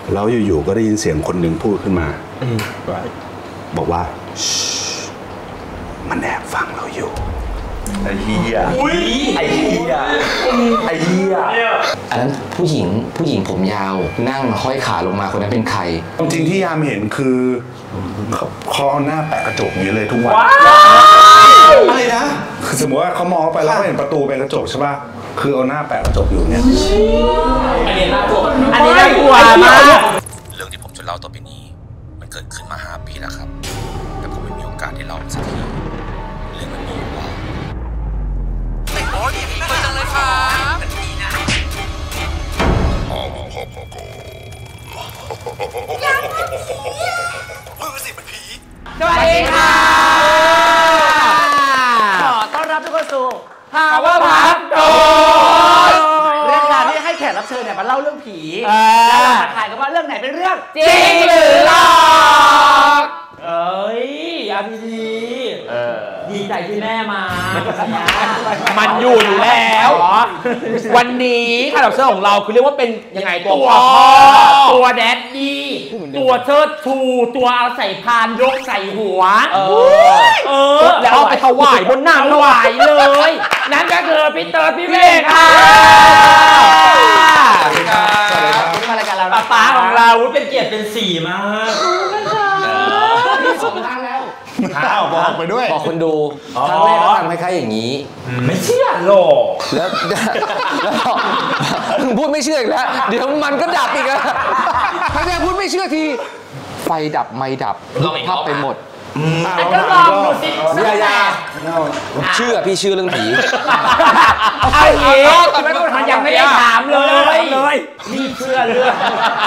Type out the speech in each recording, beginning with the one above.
แล้วอยู่ๆก็ได้ยินเสียงคนหนึ่งพูดขึ้นมาบอกว่ามันแอบฟังเราอยู่ไอ้เหี้ยไอ้เหี้ยไอ้เหี้ยอันนั้นผู้หญิงผมยาวนั่งห้อยขาลงมาคนนั้นเป็นใครจริงที่ยามเห็นคือเขาเอาหน้าแปะกระจกนี้เลยทุกวันอะไรนะคือสมมติว่าเขามองไปแล้วเขาเห็นประตูเป็นกระจกใช่ป่ะคือเอาหน้าแปะกระจกอยู่เนี่ยอันนี้น่ากลัวอันนี้น่ากลัวมากเรื่องที่ผมจะเล่าต่อไปนี้มันเกิดขึ้นมา5 ปีแล้วครับแต่ผมไม่มีโอกาสได้เล่าสักทีเรื่องมันมีอยู่ว่าโอ้ยดีมากจังเลยครับดีนะสวัสดีค่ะขอต้อนรับทุกคนสู่ภาวะพักโดเรื่องการที่ให้แขกรับเชิญเนี่ยมาเล่าเรื่องผีแล้วเรามาถ่ายกันว่าเรื่องไหนเป็นเรื่องจริงหรือหลอกเอ้ยเอาดีๆดีใจที่แม่มามันอยู่แล้ววันนี้แขกรับเชิญของเราคือเรียกว่าเป็นยังไงตัวพ่อตัวแดดดี้ตัวเชิดชูตัวเอาใส่พานยกใส่หัวแล้วเอาไปถวายบนน้ำถวายเลยนั่นก็คือพี่เติร์ดพี่เมฆค่ะสวัสดีครับมารายการเราป้าของเราเป็นเกียรติเป็นสีมากนี่สองครั้งแล้วบอกไปด้วยบอกคนดูครั้งแรกก็ทำให้ใครอย่างนี้ไม่เชื่อหรอกแล้วพูดไม่เชื่ออีกแล้วเดี๋ยวมันก็ดับอีกแล้วถ้าแกพูดไม่เชื่อทีไฟดับไม่ดับภาพไปหมดก็ลองดูสิอย่าเชื่อพี่เชื่อเรื่องผีเอาอย่างนี้ตอนนั้นก็ยังไม่ได้ถามเลยพี่เชื่อเรื่อง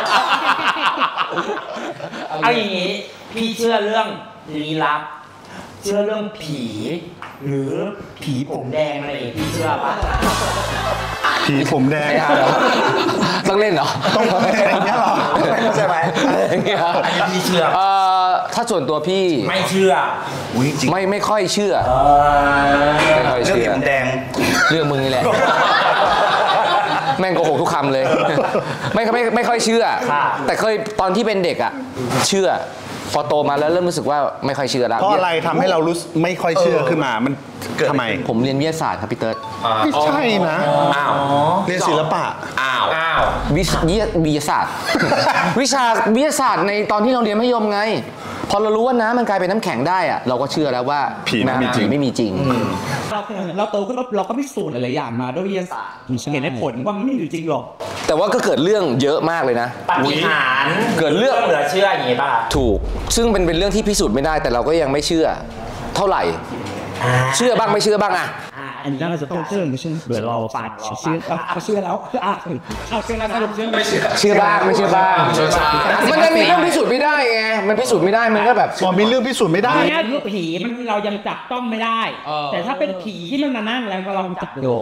เอาอย่างนี้พี่เชื่อเรื่องลี้ลับเชื่อเรื่องผีหรือผีผมแดงอะไรพี่เชื่อปะผีผมแดงต้องเล่นเหรอต้องเล่นอย่างเงี้ยหรอใช่ไหมอันนี้พี่เชื่อถ้าส่วนตัวพี่ไม่เชื่อไม่ค่อยเชื่อเรื่องผีผมแดงเรื่องมึงนี่แหละแม่งโกหกทุกคำเลยไม่ค่อยเชื่อแต่เคยตอนที่เป็นเด็กอ่ะเชื่อพอโตมาแล้วเริ่มรู้สึกว่าไม่ค่อยเชื่อแล้วเพราะอะไรทำให้เรารู้ไม่ค่อยเชื่อขึ้นมามันทำไมผมเรียนวิทยาศาสตร์ครับพี่เติร์ดไม่ใช่นะเรียนศิลปะวิทยาศาสตร์วิชาวิทยาศาสตร์ในตอนที่เราเรียนมัธยมไงพอเรารู้ว่าน้ำมันกลายเป็นน้ำแข็งได้อะเราก็เชื่อแล้วว่าผีไม่มีจริงเราโตขึ้นเราก็พิสูจน์หลายอย่างมาด้วยวิทยาศาสตร์เห็นได้ผลว่ามันไม่อยู่จริงหรอกแต่ว่าก็เกิดเรื่องเยอะมากเลยนะปาฏิหาริย์เกิดเรื่องเหลือเชื่ออย่างนี้ป่ะถูกซึ่งเป็นเรื่องที่พิสูจน์ไม่ได้แต่เราก็ยังไม่เชื่อเท่าไหร่เชื่อบ้างไม่เชื่อบ้างอะอันนี้เราจะต้องเชื่อไม่เชื่อเดี๋ยวเราปาดเชื่อเขาเชื่อแล้วเอาเชื่อแล้วเชื่อไม่เชื่อบ้างไม่เชื่อบ้างมันจะมีเรื่องพิสูจน์ไม่ได้ไงมันพิสูจน์ไม่ได้มันก็แบบมีเรื่องพิสูจน์ไม่ได้เนี่ยเรื่องผีมันเรายังจับต้องไม่ได้แต่ถ้าเป็นผีที่มันมานั่งแล้วเราจับโย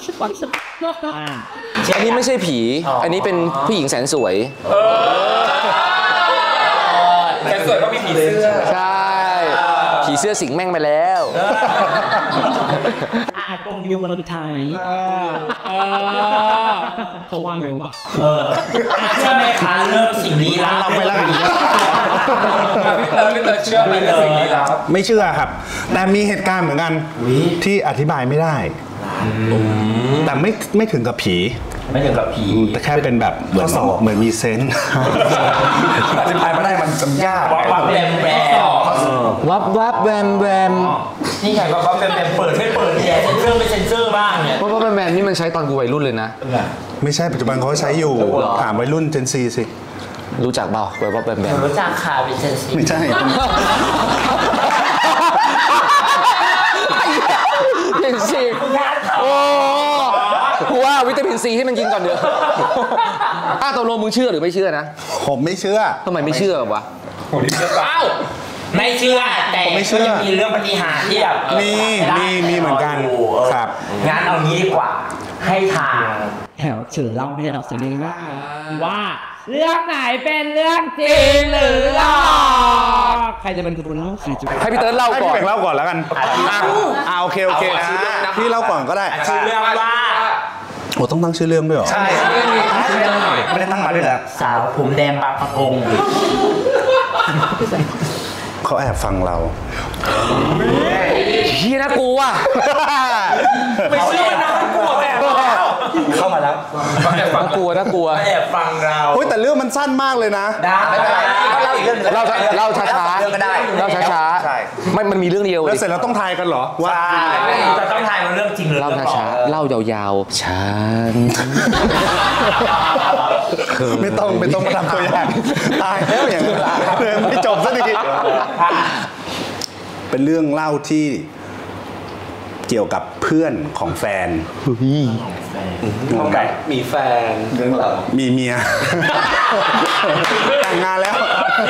อันนี้ไม่ใช่ผีอันนี้เป็นผู้หญิงแสนสวยแสนสวยก็มีผีเสื้อใช่ผีเสื้อสิงแม่งไปแล้วกงวิวมันไทยเขาว่างเร็วป่ะเชื่อไหมคะเรื่องสิ่งนี้แล้วเราไปแล้วพี่เติร์ดเชื่อไหมเรื่องสิ่งนี้แล้วไม่เชื่อครับแต่มีเหตุการณ์เหมือนกันที่อธิบายไม่ได้แต่ไม่ถึงกับผีไม่ถึงกับผีแต่แค่เป็นแบบเหมือนมีเซนส์อธิบายไม่ได้มันยากวับแวมแวมนี่ไงวับแวมเปิดไม่เปิดเนี่ยเซนเซอร์ไม่เซนเซอร์บ้างเนี่ยวับแวมนี่มันใช้ตอนกูวัยรุ่นเลยนะไม่ใช่ปัจจุบันเขาใช้อยู่ถามวัยรุ่นเจนซีสิรู้จักเปล่าวับแวมรู้จักค่ะเป็นเจนซีไม่ใช่เจนซีโอ้กูว่าวิตามินซีให้มันกินก่อนเดี๋ยวตกลงมึงเชื่อหรือไม่เชื่อนะผมไม่เชื่อทำไมไม่เชื่อวะผมไม่เชื่อไม่เชื่อแต่ก็ยังมีเรื่องปฏิหารที่แบบมีเหมือนกันครับงั้นเอางี้ดีกว่าให้ทางแถวเฉลเล่าให้เราเสนอว่าเรื่องไหนเป็นเรื่องจริงหรือหลอกใครจะเป็นคนเล่าให้พี่เติร์ดเล่าก่อนให้พี่เล่าก่อนแล้วกันโอเคพี่เล่าก่อนก็ได้ชื่อเรื่องว่าโอ้ต้องตั้งชื่อเรื่องด้วยเหรอใช่ไม่ได้ตั้งมาด้วยเหรอสาวผมแดงบางปะกงเขาแอบฟังเราเฮียน่ากลัวไม่เชื่อนะกลัวแบบเข้ามาแล้วน่ากลัวน่ากลัวแอบฟังเราเฮ้ยแต่เรื่องมันสั้นมากเลยนะได้ไม่เป็นไรก็เล่าอีกเรื่องนึงเล่าช้าๆเรื่องก็ได้เล่าช้าใช่ๆไม่มันมีเรื่องเดียวแล้วเสร็จแล้วต้องทายกันเหรอว่าจะต้องทายมันเรื่องจริงหรือเล่าเรื่องปลอช้าม ๆเล่ายาวๆฉันไม่ต้องมาทำตัวอย่างตายแล้วอย่างนั้นไม่จบซะทีเป็นเรื่องเล่าที่เกี่ยวกับเพื่อนของแฟนมีแฟนเรื่องเรามีเมียแต่งงานแล้ว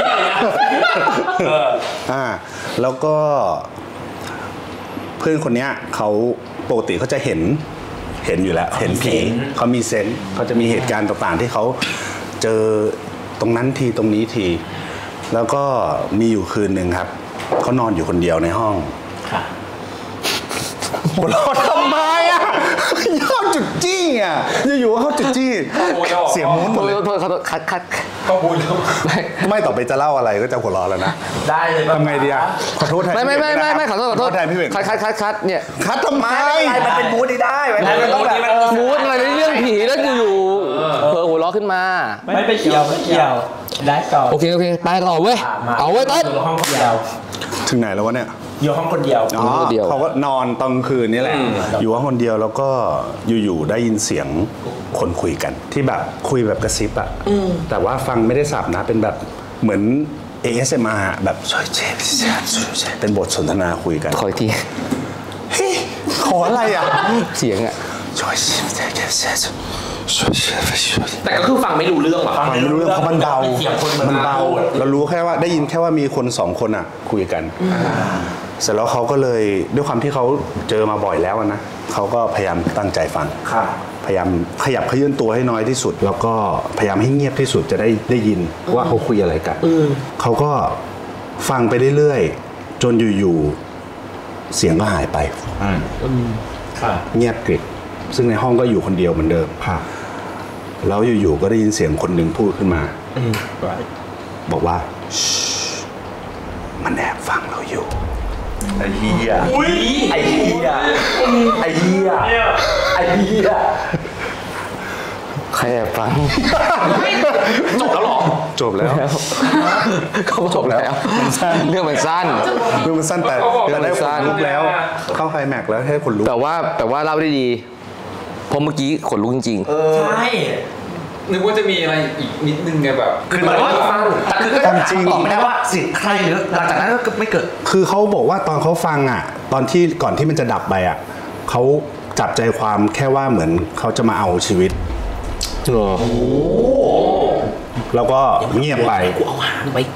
แล้วก็เพื่อนคนเนี้ยเขาปกติเขาจะเห็นอยู่แล้วเห็นผีเขามีเซนส์เขาจะมีเหตุการณ์ต่างๆที่เขาเจอตรงนั้นทีตรงนี้ทีแล้วก็มีอยู่คืนหนึ่งครับเขานอนอยู่คนเดียวในห้องหัวเราะทำไมอ่ะเข้าจุดจี้อ่ะอยู่ๆเข้าจุดจี้เสียงมูนหมดเลยโทษคัดก็พูดแล้วไม่ต่อไปจะเล่าอะไรก็จะหัวเราะแล้วนะได้เลยทำไงดีอ่ะขอโทษแทนไม่ขอโทษแทนพี่เวงคัดเนี่ยคัดทำไมมันเป็นมูดที่ได้มันต้องแบบมูดอะไรเรื่องผีแล้วอยู่เผลอหัวเราะขึ้นมาไม่ไปเกี่ยวได้ต่อโอเคไปต่อเว้ยเอาเว้ยต้นอยู่ห้องคนเดียวถึงไหนแล้ววะเนี่ยอยู่ห้องคนเดียวอ๋อเขาก็นอนตอนคืนนี่แหละอยู่ว่าคนเดียวแล้วก็อยู่ๆได้ยินเสียงคนคุยกันที่แบบคุยแบบกระซิบอะแต่ว่าฟังไม่ได้สับนะเป็นแบบเหมือน ASMR แบบเป็นบทสนทนาคุยกันขออีกทีเฮ้ยขออะไรอ่ะเสียงอะแต่ก็คือฟังไม่รู้เรื่องหรอฟังไม่รู้เรื่องเพราะมันเบาเสียงคนมันเบาเรารู้แค่ว่าได้ยินแค่ว่ามีคนสองคนอ่ะคุยกันเสร็จแล้วเขาก็เลยด้วยความที่เขาเจอมาบ่อยแล้วนะเขาก็พยายามตั้งใจฟังพยายามขยับเขยื่นตัวให้น้อยที่สุด แล้วก็พยายามให้เงียบที่สุดจะได้ยินว่าเขาคุยอะไรกันเขาก็ฟังไปเรื่อยๆจนอยู่ๆเสียงก็หายไปเงียบกริบซึ่งในห้องก็อยู่คนเดียวเหมือนเดิมแล้วอยู่ๆก็ได้ยินเสียงคนหนึ่งพูดขึ้นมาบอกว่ามันแอบฟังเราอยู่ไอ้เหี้ยไอ้เหี้ยไอ้เหี้ยไอ้เหี้ยใครแอบฟังจบแล้วหรอจบแล้วเขาจบแล้วเรื่องมันสั้นเรื่องมันสั้นแต่ได้ขนลุกแล้วเข้าไคลแม็กซ์แล้วให้ขนลุกแต่ว่าเล่าได้ดีเพราะเมื่อกี้ขนลุกจริงใช่นึกว่าจะมีอะไรอีกนิดนึงไงแบบคือมันว่าแต่คือก็จริงตอบไม่ได้ว่าสิใครหรือหลังจากนั้นก็ไม่เกิดคือเขาบอกว่าตอนเขาฟังอ่ะตอนที่ก่อนที่มันจะดับไปอ่ะเขาจับใจความแค่ว่าเหมือนเขาจะมาเอาชีวิตๆเหรอแล้วก็เงียบไปเอาหางไป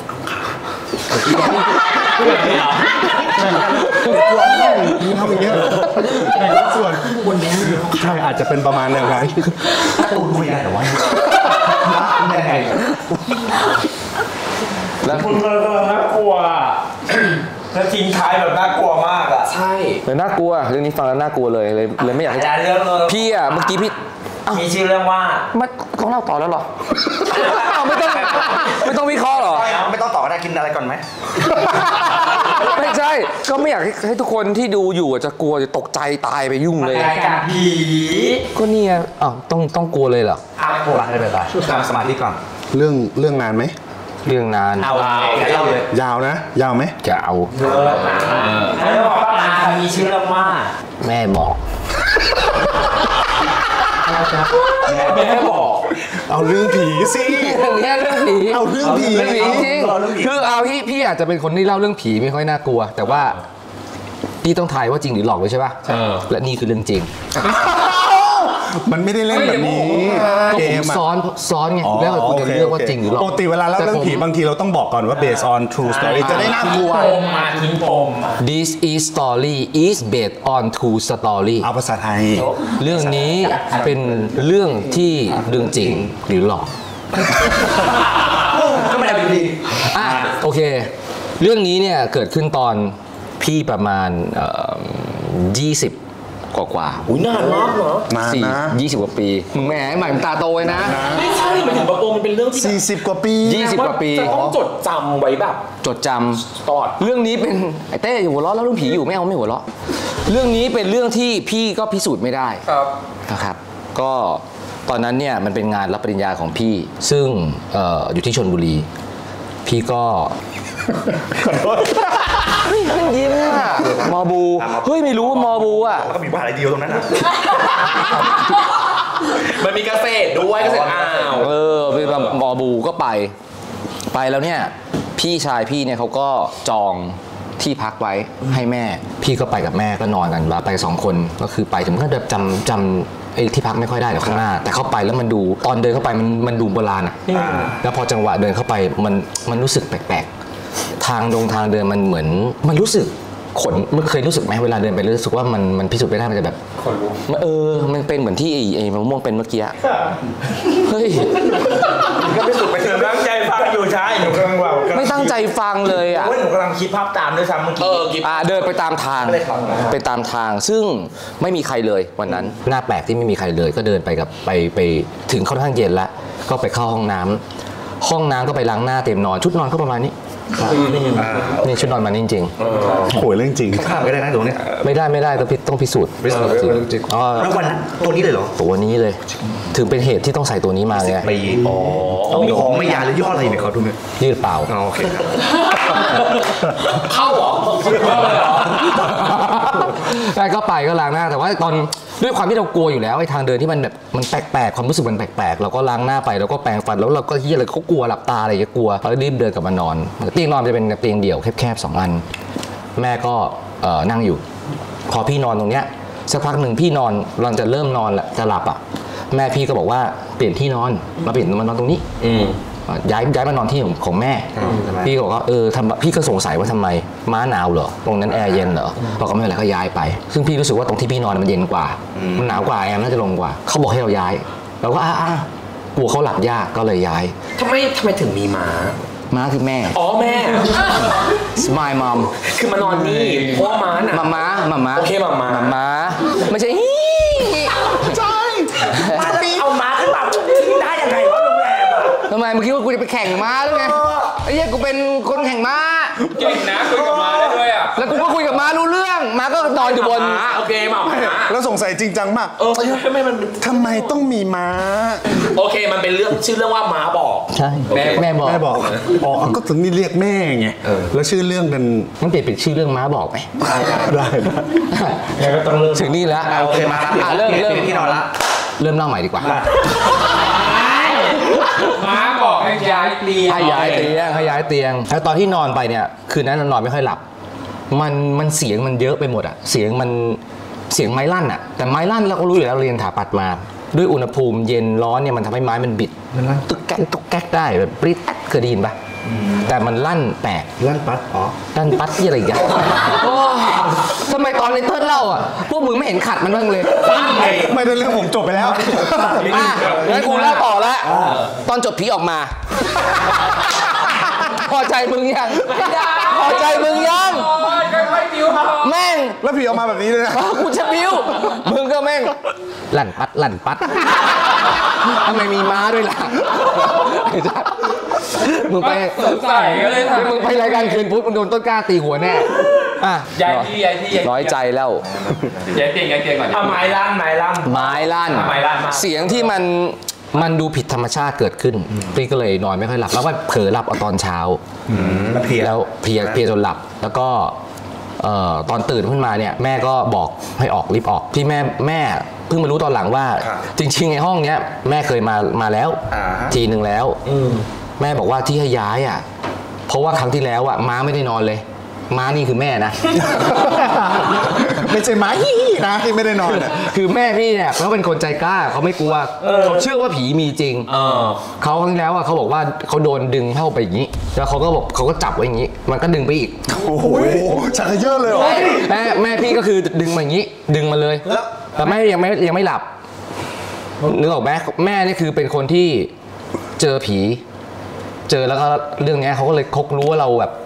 ทำอย่างเงี้ยส่วนใช่อาจจะเป็นประมาณอย่างนั้นตูนคุยกันหรอวะแล้วคุณน่ากลัวแล้วทิ้งท้ายแบบน่ากลัวมากอ่ะใช่เลยน่ากลัวเรื่องนี้ฟังแล้วน่ากลัวเลยไม่อยากให้เรื่องเลยพี่อ่ะเมื่อกี้พี่มีชื่อเรื่องว่าไม่ต้องเล่าต่อแล้วเหรอ ไม่ต้องวิเคราะห์หรอไม่ต้องต่อได้กินอะไรก่อนไหมไม่ใช่ก็ไม่อยากให้ทุกคนที่ดูอยู่จะกลัวจะตกใจตายไปยุ่งเลยรายการผีก็นี่ไงอ้าวต้องกลัวเลยเหรอกลัวอะไรไปทำสมาธิก่อนเรื่องนานไหมเรื่องนานเอาเลยยาวนะยาวไหมจะเอาแล้วบอกว่ามีชื่อเรื่องว่าแม่บอกแม่บอกเอาเรื่องผีสิเรื่องนี้เรื่องผีเอาเรื่องผีเรื่องผีจริงคือเอาพี่อาจจะเป็นคนที่เล่าเรื่องผีไม่ค่อยน่ากลัว แต่ว่าพี่ต้องทายว่าจริงหรือหลอกเลยใช่ป่ะและนี่คือเรื่องจริงมันไม่ได้เล่นแบบนี้ก็ผมซ้อนไงแล้วคุณจะเลือกว่าจริงหรือหลอกปกติเวลาเล่าเรื่องผีบางทีเราต้องบอกก่อนว่า based on true story จะได้น่ากลัวทิ้งปม This is story is based on true story เอาภาษาไทยเรื่องนี้เป็นเรื่องที่เรื่องจริงหรือหลอกก็ไม่ได้เป็นดีอ่ะโอเค เรื่องนี้เนี่ยเกิดขึ้นตอนพี่ประมาณ20 กว่าอุ้ยนานมากเหรอนานนะ 20 กว่าปีมึงแหมใหม่ตาโตเลยนะไม่ใช่หมายถึงประโปมันเป็นเรื่องที่ 40 กว่าปี 20 กว่าปีจะต้องจดจำไว้แบบจดจำตลอดเรื่องนี้เป็นไอ้เต้อยู่หัวเราะแล้วเรื่องผีอยู่ไม่เอาไม่หัวเราะเรื่องนี้เป็นเรื่องที่พี่ก็พิสูจน์ไม่ได้ครับนะครับก็ตอนนั้นเนี่ยมันเป็นงานรับปริญญาของพี่ซึ่งอยู่ที่ชลบุรี พี่ก็เฮ้ยมันยิ้มอะมอบูเฮ้ยไม่รู้ว่ามอบูอะก็มีบ้านอะไรเดียวตรงนั้นอ่ะมันมีเกษตรด้วยเกษตรอ้าวเป็นมอบูก็ไปแล้วเนี่ยพี่ชายพี่เนี่ยเขาก็จองที่พักไว้ให้แม่พี่ก็ไปกับแม่ก็นอนกันไป2 คนก็คือไปถึงก็แบบจำไอ้ที่พักไม่ค่อยได้หรอกข้างหน้าแต่เข้าไปแล้วมันดูตอนเดินเข้าไปมันดูโบราณอ่ะแล้วพอจังหวะเดินเข้าไปมันรู้สึกแปลกๆทางเดินมันเหมือนมันรู้สึกขนมันเคยรู้สึกไหมเวลาเดินไปรู้สึกว่ามันพิสูจน์ไม่ได้มันจะแบบขนลุกมันเป็นเหมือนที่ไอ้มะม่วงเป็นเมื่อกี้เฮ้ยก็ไปสุดไปเถอะตั้งใจฟังอยู่ใช่หนูกำลังว่าไม่ตั้งใจฟังเลยอ่ะโอ้ยหนูกำลังคิดภาพตามด้วยซ้ำเมื่อกี้เดินไปตามทางไม่ได้ฟังนะไปตามทางซึ่งไม่มีใครเลยวันนั้นหน้าแปลกที่ไม่มีใครเลยก็เดินไปกับไปถึงค่อนข้างเย็นแล้วก็ไปเข้าห้องน้ำก็ไปล้างหน้าเต็มนอนชุดนอนก็ประมาณนี้นี่ชุดนอนมันจริงโหยเรื่องจริงข้ามก็ได้นะตรงนี้ๆไม่ได้ต้องพิสูจน์จริงแล้ววันนั้นตัวนี้เลยเหรอตัวนี้เลยถึงเป็นเหตุที่ต้องใส่ตัวนี้มาไงปีต้องมีของไม่ยาหรือย่ออะไรเนี่ยเขาดูไหมยืดเปล่าโอเคครับเข้าเหรอเข้าเลยเหรอแล้วก็ไปก็ล้างหน้าแต่ว่าตอนด้วยความที่เรากลัวอยู่แล้วไอ้ทางเดินที่มันแบบมันแปลกๆความรู้สึกมันแปลกๆเราก็ล้างหน้าไปแล้วก็แปรงฟันแล้วเราก็เฮียอะไรเขากลัวหลับตาอะไรก็กลัวแล้วรีบเดินกลับมานอนเตียงนอนจะเป็นเตียงเดี่ยวแคบๆ2 อันแม่ก็นั่งอยู่พอพี่นอนตรงเนี้ยสักพักหนึ่งพี่นอนเราจะเริ่มนอนแหละจะหลับอ่ะแม่พี่ก็บอกว่าเปลี่ยนที่นอนมาเปลี่ยนมานอนตรงนี้ย้ายมานอนที่ของแม่พี่ก็บอกว่าพี่ก็สงสัยว่าทำไมม้าหนาวเหรอตรงนั้นแอร์เย็นเหรอบอกก็ไม่เป็นไรก็ย้ายไปซึ่งพี่รู้สึกว่าตรงที่พี่นอนมันเย็นกว่ามันหนาวกว่าแอร์น่าจะลงกว่าเขาบอกให้เราย้ายเราก็กลัวเขาหลับยากก็เลยย้ายทำไมถึงมีม้าคือแม่อ๋อแม่ my mom คือมานอนนี่เพราะว่าม้าน่ะมาโอเคมาไม่ใช่ใช่เอาม้าขึ้นมาได้ยังไงวะโรงแรมอ่ะทำไมมึงคิดว่ากูจะไปแข่งม้าหรือไงไอ้เหี้ยกูเป็นคนแข่งม้าเก่งนะคุยกับม้าได้ด้วยอ่ะแล้วกูก็คุยกับม้ารู้เรื่องม้าก็นอนอยู่บนโอเคมาแล้วสงสัยจริงจังมากทำไมมันทำไมต้องมีม้าโอเคมันเป็นเรื่องชื่อเรื่องว่าม้าบอกใช่แม่บอกแม่บอกอ๋อก็ถึงนี่เรียกแม่ไงแล้วชื่อเรื่องเป็นมันเปลี่ยนเป็นชื่อเรื่องม้าบอกไหมได้แล้วก็ต้องเริ่มถึงนี่แล้วโอเคมาแล้วเริ่มที่นอนละเริ่มเล่าใหม่ดีกว่าม้าบอกให้ย้ายเตียงให้ย้ายเตียงแล้วตอนที่นอนไปเนี่ยคืนนั้นนอนไม่ค่อยหลับมันเสียงมันเยอะไปหมดอะเสียงไม้ลั่นอะแต่ไม้ลั่นเราก็รู้อยู่แล้วเรียนถาปัดมาด้วยอุณหภูมิเย็นร้อนเนี่ยมันทำให้ไม้มันบิดมันลั่นตุ๊กแก๊กได้แบบปริ๊ดเคยได้ยินปะแต่มันลั่นแปลกลั่นปัดลั่นปัดที่อะไรกันทำไมตอนในเติ้ลเล่าอ่ะพวกมึงไม่เห็นขัดมันบ้างเลยไม่ได้เรื่องผมจบไปแล้วงั้นกูเล่าต่อละตอนจบผีออกมา พอใจมึงยังพอใจมึงยังค่อยๆบิ้วครับแม่งแล้วผีออกมาแบบนี้เลยนะกูจะบิ้วมึงก็แม่งลั่นปัดทำไมมีม้าด้วยล่ะมึงไปสงสัยก็เลยถามมึงไปรายการคืนพุธมึงโดนต้นกล้าตีหัวแน่ย้ายที่น้อยใจแล้วย้ายเตียงก่อนเอาไม้ลั่นไม้ลั่น เสียงที่มันดูผิดธรรมชาติเกิดขึ้นพี่ก็เลยนอนไม่ค่อยหลับแล้วก็เผลอหลับเอาตอนเช้าแล้วเพลียจนหลับแล้วก็ตอนตื่นขึ้นมาเนี่ยแม่ก็บอกให้รีบออกที่แม่เพิ่งมารู้ตอนหลังว่าจริงๆในห้องเนี้ยแม่เคยมาแล้วทีนึงแล้วแม่บอกว่าที่ให้ย้ายอ่ะเพราะว่าครั้งที่แล้วอ่ะม้าไม่ได้นอนเลยม้านี่คือแม่นะไม่ใช่ม้าฮี่นะที่ไม่ได้นอนอ่ะคือแม่พี่เนี่ยเขาเป็นคนใจกล้าเขาไม่กลัวเขาเชื่อว่าผีมีจริงเขาครั้งที่แล้วเขาบอกว่าเขาโดนดึงเข้าไปอย่างนี้แล้วเขาก็บอกเขาก็จับไว้อย่างนี้มันก็ดึงไปอีกโอ้โหชักเยอะเลยเหรอแม่พี่ก็คือดึงมาอย่างนี้ดึงมาเลยแต่แม่ยังไม่หลับนึกออกไหมแม่นี่คือเป็นคนที่เจอผีเจอแล้วก็เรื่องนี้เขาก็เลยรู้ว่าเราแบบ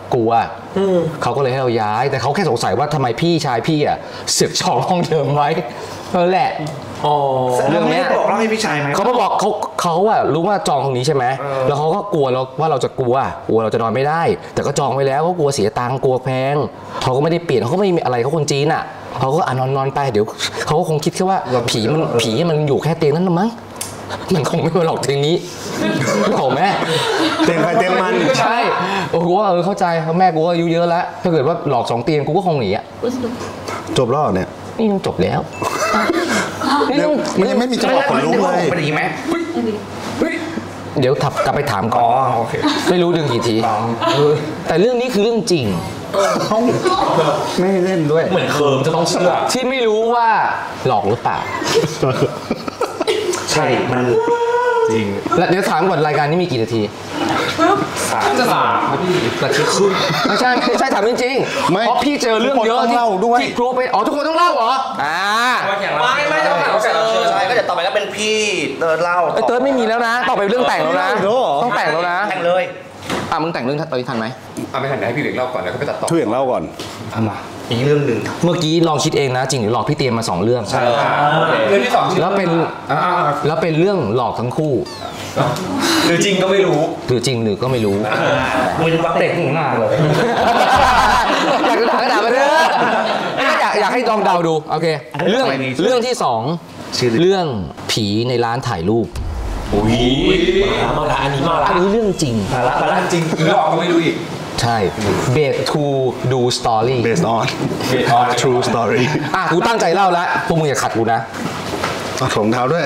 กลัวเขาก็เลยให้เราย้ายแต่เขาแค่สงสัยว่าทำไมพี่ชายพี่อ่ะเสือกจองห้องเดิมไว้นั่นแหละเรื่องนี้บอกเล่าให้พี่ชายไหมเขามาบอกเขาอะรู้ว่าจองตรงนี้ใช่ไหมแล้วเขาก็กลัวว่าเราจะกลัวเราจะนอนไม่ได้ แต่ก็จองไว้แล้วก็กลัวเสียตังค์กลัวแพงเขาก็ไม่ได้เปลี่ยนเขาก็ไม่มีอะไรเขาคนจีนอะเขาก็นอนไปเดี๋ยวเขาก็คงคิดแค่ว่าผีมันอยู่แค่เตียงนั้นมั้งมันคงไม่มาหลอกเตียงนี้โอ้แม่เตียงใครเตียงมันใช่โอ้โหเข้าใจแม่กูอายุเยอะแล้วถ้าเกิดว่าหลอก2 เตียงกูก็คงหนีอะจบแล้วเนี่ยนี่ยังจบแล้วมันยังไม่มีจังหวะขนลุกเลยเป็นอย่างนี้ไหมเดี๋ยวกลับไปถามก่อนโอเคไม่รู้ดึงกี่ทีแต่เรื่องนี้คือเรื่องจริงไม่เล่นด้วยเหมือนเคิร์มจะต้องเชื่อที่ไม่รู้ว่าหลอกหรือเปล่าใช่มันจริงแล้วเดี๋ยวถามก่อนรายการนี้มีกี่นาทีจะ3พี่นาทีครึ่งไม่ใช่ถามจริงๆเพราะพี่เจอเรื่องเยอะที่ครูไปทุกคนต้องเล่าเหรอไม่ต้องถามใช่ก็จะต่อไปก็เป็นพี่เติร์ดเล่าเติร์ดไม่มีแล้วนะต่อไปเรื่องแต่งแล้วนะต้องแต่งแล้วนะแต่งเลยมึงแต่งเรื่องตอนนี้ทันไหมไม่ทันให้พี่เหลียงเล่าก่อนแล้วก็ไปตัดต่อช่วยเหลียงเล่าก่อนมาอีกเรื่องหนึ่งเมื่อกี้ลองคิดเองนะจริงหรือหลอกพี่เตรียมมา2 เรื่องใช่เรื่องที่2 แล้วเป็นเรื่องหลอกทั้งคู่หรือจริงก็ไม่รู้หรือจริงหรือก็ไม่รู้มึงปักเด็กหน้าเลยอยากจะถามมาเถอะอยากให้ลองเดาดูโอเคเรื่องที่2เรื่องผีในร้านถ่ายรูปมาละอันนี้เรื่องจริงมาละจริงหลอกก็ไม่รู้อีกใช่ based to do story based on true story กูตั้งใจเล่าแล้วพวกมึงอย่าขัดกูนะรองเท้าด้วย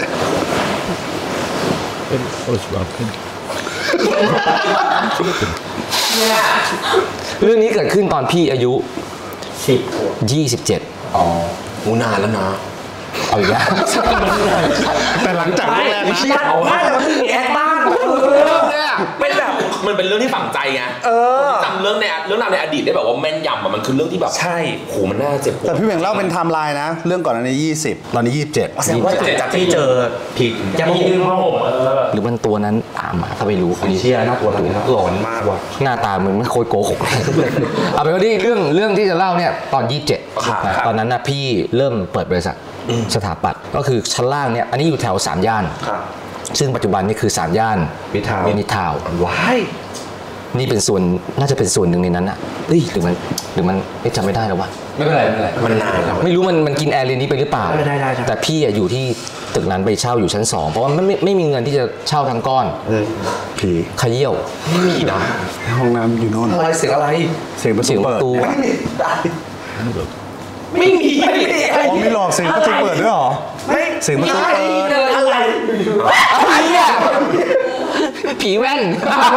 เรื่องนี้เกิดขึ้นตอนพี่อายุ27 นานแล้วนะเอาอีกแล้วแต่หลังจากแรกนะบ้านมันมีแอดบ้านเป็นแบบมันเป็นเรื่องที่ฝังใจไงจำเรื่องราวในอดีตได้แบบว่าแม่นยำมันคือเรื่องที่แบบใช่โหมันน่าเจ็บปวดแต่พี่เบ่งเล่าเป็นไทม์ไลน์นะเรื่องก่อนอันนี้20ตอนนี้27 แสดงว่าจากที่เจอผิดยังมีผ้าห่มหรือมันตัวนั้นตามมาถ้าไม่รู้คนเชี่ยน่ากลัวหลอนมากว่ะหน้าตามึงไม่โคตรโกหกเอาไปว่าที่เรื่องที่จะเล่าเนี่ยตอน27ตอนนั้นนะพี่เริ่มเปิดบริษัทสถาปัตย์ก็คือชั้นล่างเนี่ยอันนี้อยู่แถว3 ย่านซึ่งปัจจุบันนี่คือ3 ย่านมิตรทาวน์ว้ายนี่เป็นส่วนน่าจะเป็นส่วนหนึ่งในนั้นอ่ะหรือมันจำไม่ได้แล้ววะไม่เป็นไรมันนานครับไม่รู้มันกินแอร์เรียนนี้ไปหรือเปล่าได้แต่พี่อยู่ที่ตึกนั้นไปเช่าอยู่ชั้น2เพราะว่าไม่มีเงินที่จะเช่าทั้งก้อนผีขยี้ยวไม่มีนะห้องน้ำอยู่โน่นอะไรเสียงอะไรเสียงประตูไม่มีไม่หลอกเสียงประตูเปิดด้วยหรอไม่เสียงประตูเปิดอะไรเนี่ยผีแว่น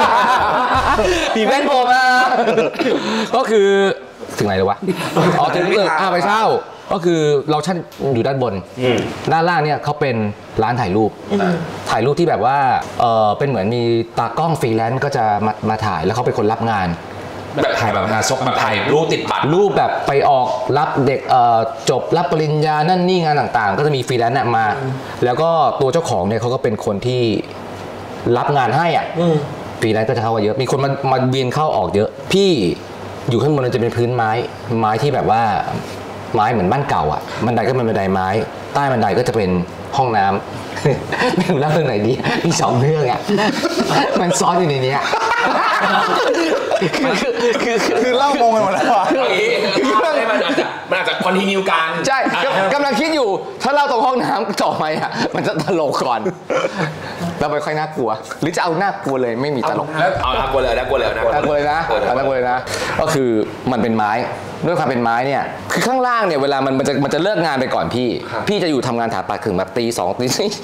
โผล่มาก็คือถึงไหนเลยวะถึงไปเช่าก็คือเราชั้นอยู่ด้านบนด้านล่างเนี่ยเขาเป็นร้านถ่ายรูปที่แบบว่าเป็นเหมือนมีตากล้องฟรีแลนซ์ก็จะมาถ่ายแล้วเขาเป็นคนรับงานแบบถ่ายแบบซกแบบถ่ายรูปติดบัตรรูปแบบไปออกรับเด็กจบรับปริญญานั่นนี่งานต่างๆก็จะมีฟรีแลนซ์มาแล้วก็ตัวเจ้าของเนี่ยเขาก็เป็นคนที่รับงานให้ฟรีแลนซ์ก็จะเข้ามาเยอะมีคนมาเวียนเข้าออกเยอะพี่อยู่ข้างบนจะเป็นพื้นไม้ที่แบบว่าไม้เหมือนบ้านเก่าบันไดก็เป็นบันไดไม้ใต้บันไดก็จะเป็นห้องน้ำไม่รู้เล่าเรื่องไหนดีมี2 เรื่องมันซ้อนอยู่ในนี้คือเล่างงไปหมดแล้วมันอาจจะคอนทินิวการใช่กำลังคิดอยู่ถ้าเล่าตรงห้องน้ำต่อไปมันจะตลกก่อนแล้วไปค่อยน่ากลัวหรือจะเอาน่ากลัวเลยไม่มีตลกแล้วเอาน่ากลัวเลยนะก็คือมันเป็นไม้ด้วยความเป็นไม้เนี่ยคือข้างล่างเนี่ยเวลามันจะเลิกงานไปก่อนพี่จะอยู่ทำงานถาปัดถึงแบบตี 2 ตี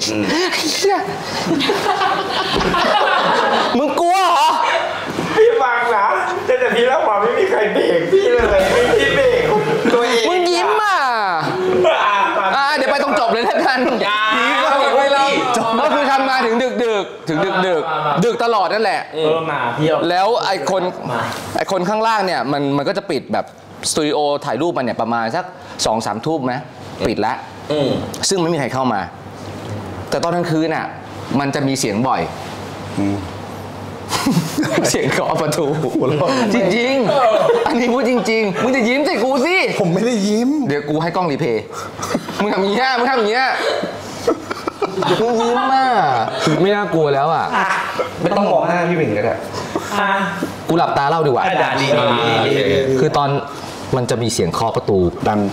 4มึงกลัวเหรอพี่ฟังนะแต่พี่เล่ามาไม่มีใครเบรกพี่เลยไม่พี่เบรกตัวเองมึงยิ้มเดี๋ยวไปตรงจบเลยแล้วกันก็คือทำงานถึงดึกตลอดนั่นแหละมาพี่แล้วไอ้คนข้างล่างเนี่ยมันก็จะปิดแบบสตูดิโอถ่ายรูปมันเนี่ยประมาณสัก 2-3 ทุ่มไหมปิดแล้วซึ่งไม่มีใครเข้ามาแต่ตอนกลางคืนมันจะมีเสียงบ่อยเสียงเคาะประตูจริงๆอันนี้พูดจริงๆมึงจะยิ้มใส่กูสิผมไม่ได้ยิ้มเดี๋ยวกูให้กล้องรีเพย์มึงทำอย่างเงี้ยมึงทำอย่างเงี้ยมึงยิ้มอ่ะไม่น่ากลัวแล้วอ่ะไม่ต้องมองหน้าพี่หมิงก็ได้กูหลับตาเล่าดีกว่าคือตอนมันจะมีเสียงเคาะประตูดัง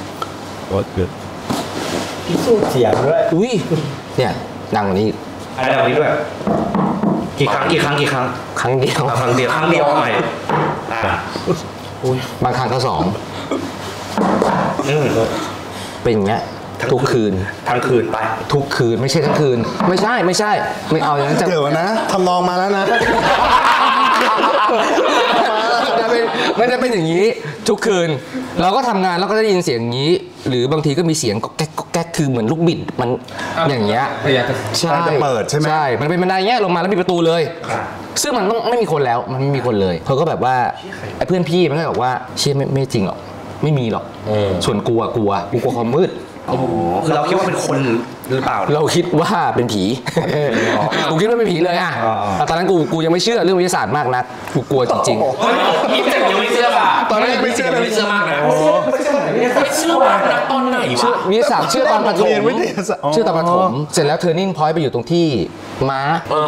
พิสูจน์เสียงด้วยอุ้ยเนี่ยดังกว่านี้อะไรแบบนี้ด้วยกี่ครั้งครั้งเดียวครั้งเดียวใหม่บางครั้งก็สองเป็นอย่างเงี้ยทุกคืนทั้งคืนไปทุกคืนไม่ใช่ทั้งคืนไม่ใช่ไม่เอาอย่างนั้นจะเดี๋ยวนะทำนองมาแล้วนะมันจะเป็นอย่างนี้ทุกคืนเราก็ทำงานแล้วก็ได้ยินเสียงอย่างนี้ หรือบางทีก็มีเสียงก็แก๊กก็แก๊กคือเหมือนลูกบิดมันอย่างเงี้ยใช่จะเปิดใช่ไหมใช่มันเป็นบันไดเงี้ยลงมาแล้วมีประตูเลยซึ่งมันต้องไม่มีคนแล้วมันไม่มีคนเลยเขาก็แบบว่าไอ้เพื่อนพี่มันก็บอกว่าเชี่ยไม่จริงหรอกไม่มีหรอกส่วนกลัวความมืดคือเราคิดว่าเป็นคนหรือเปล่าเราคิดว่าเป็นผีกูคิดว่าเป็นผีเลยอ่ะตอนนั้นกูยังไม่เชื่อเรื่องวิทยาศาสตร์มากนักกูกลัวจริงๆนี่แต่ยังไม่เชื่อป่ะตอนนั้นไม่เชื่อมากนะไม่เชื่อมากนะตอนไหนวะวิทยาศาสตร์เชื่อตอนประถมเรียนวิทยาศาสตร์เชื่อตอนประถมเสร็จแล้วเทอร์นิ่งพอยต์ไปอยู่ตรงที่ม้า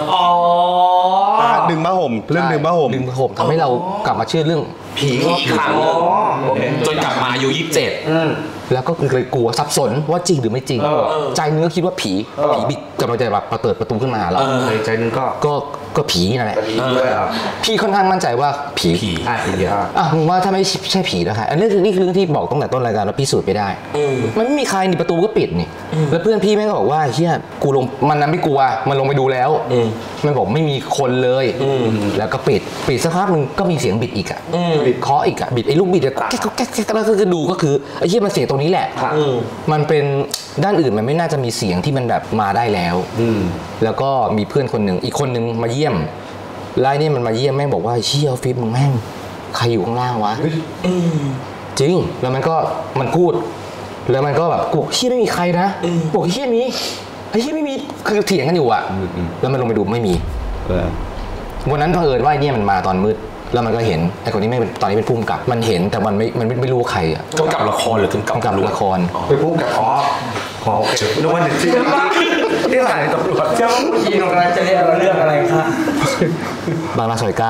ดึงผ้าห่มเรื่องดึงผ้าห่มดึงผ้าห่มทำให้เรากลับมาเชื่อเรื่องผีอีกครั้งจนกลับมาอายุ27 แล้วก็เลยกลัวสับสนว่าจริงหรือไม่จริงใจนึงก็คิดว่าผีบิดกำลังจะแบบเปิดประตูขึ้นมาแล้วใจนึงก็ผีนั่นแหละพี่ค่อนข้างมั่นใจว่าผีมึงว่าถ้าไม่ใช่ผีนะคะอันนี้คือเรื่องที่บอกตั้งแต่ต้นรายการแล้วพิสูจน์ไม่ได้มันไม่มีใครนี่ประตูก็ปิดนี่แล้วเพื่อนพี่แม่ก็บอกว่าเฮียกูลงมันนั้นไม่กลัวมันลงไปดูแล้วมันบอกไม่มีคนเลยแล้วก็ปิดสักพักนึงก็มีเสียงบิดอีกอ่ะบิดเคาะอีกอ่ะบิดไอ้ลูกบิดแก๊กแล้วก็ดูก็คือไอ้เฮียมันเสียงตรงนี้แหละมันเป็นด้านอื่นมันไม่น่าจะมีเสียงที่มันแบบมาได้แล้วแล้วก็มีเพื่อนคนหนึ่งอีกคนหนึ่งมาเยี่ยมไล่นี่มันมาเยี่ยมแม่งบอกว่าเชี่ยออฟฟิศมึงแม่งใครอยู่ข้างล่างวะจริงแล้วมันพูดแล้วมันก็แบบกูเชี่ยไม่มีใครนะบอกเชี่ยมีไอ้เชี่ยไม่มีคือเถียงกันอยู่อะแล้วมันลงไปดูไม่มีวันนั้นเผอิญว่าไอ้เนี่ยมันมาตอนมืดแล้วมันก็เห็นไอ้คนนี้ไม่ตอนนี้เป็นผู้กำกับมันเห็นแต่มันไม่รู้ใครอะกำกับละครหรือกำกับละครไปพูดกับโอเคนึกว่าจริงที่ไหนตำรวจเจ้าพี่ตรงนั้นจะเรียกเรื่องอะไรคะบางนาซอย 9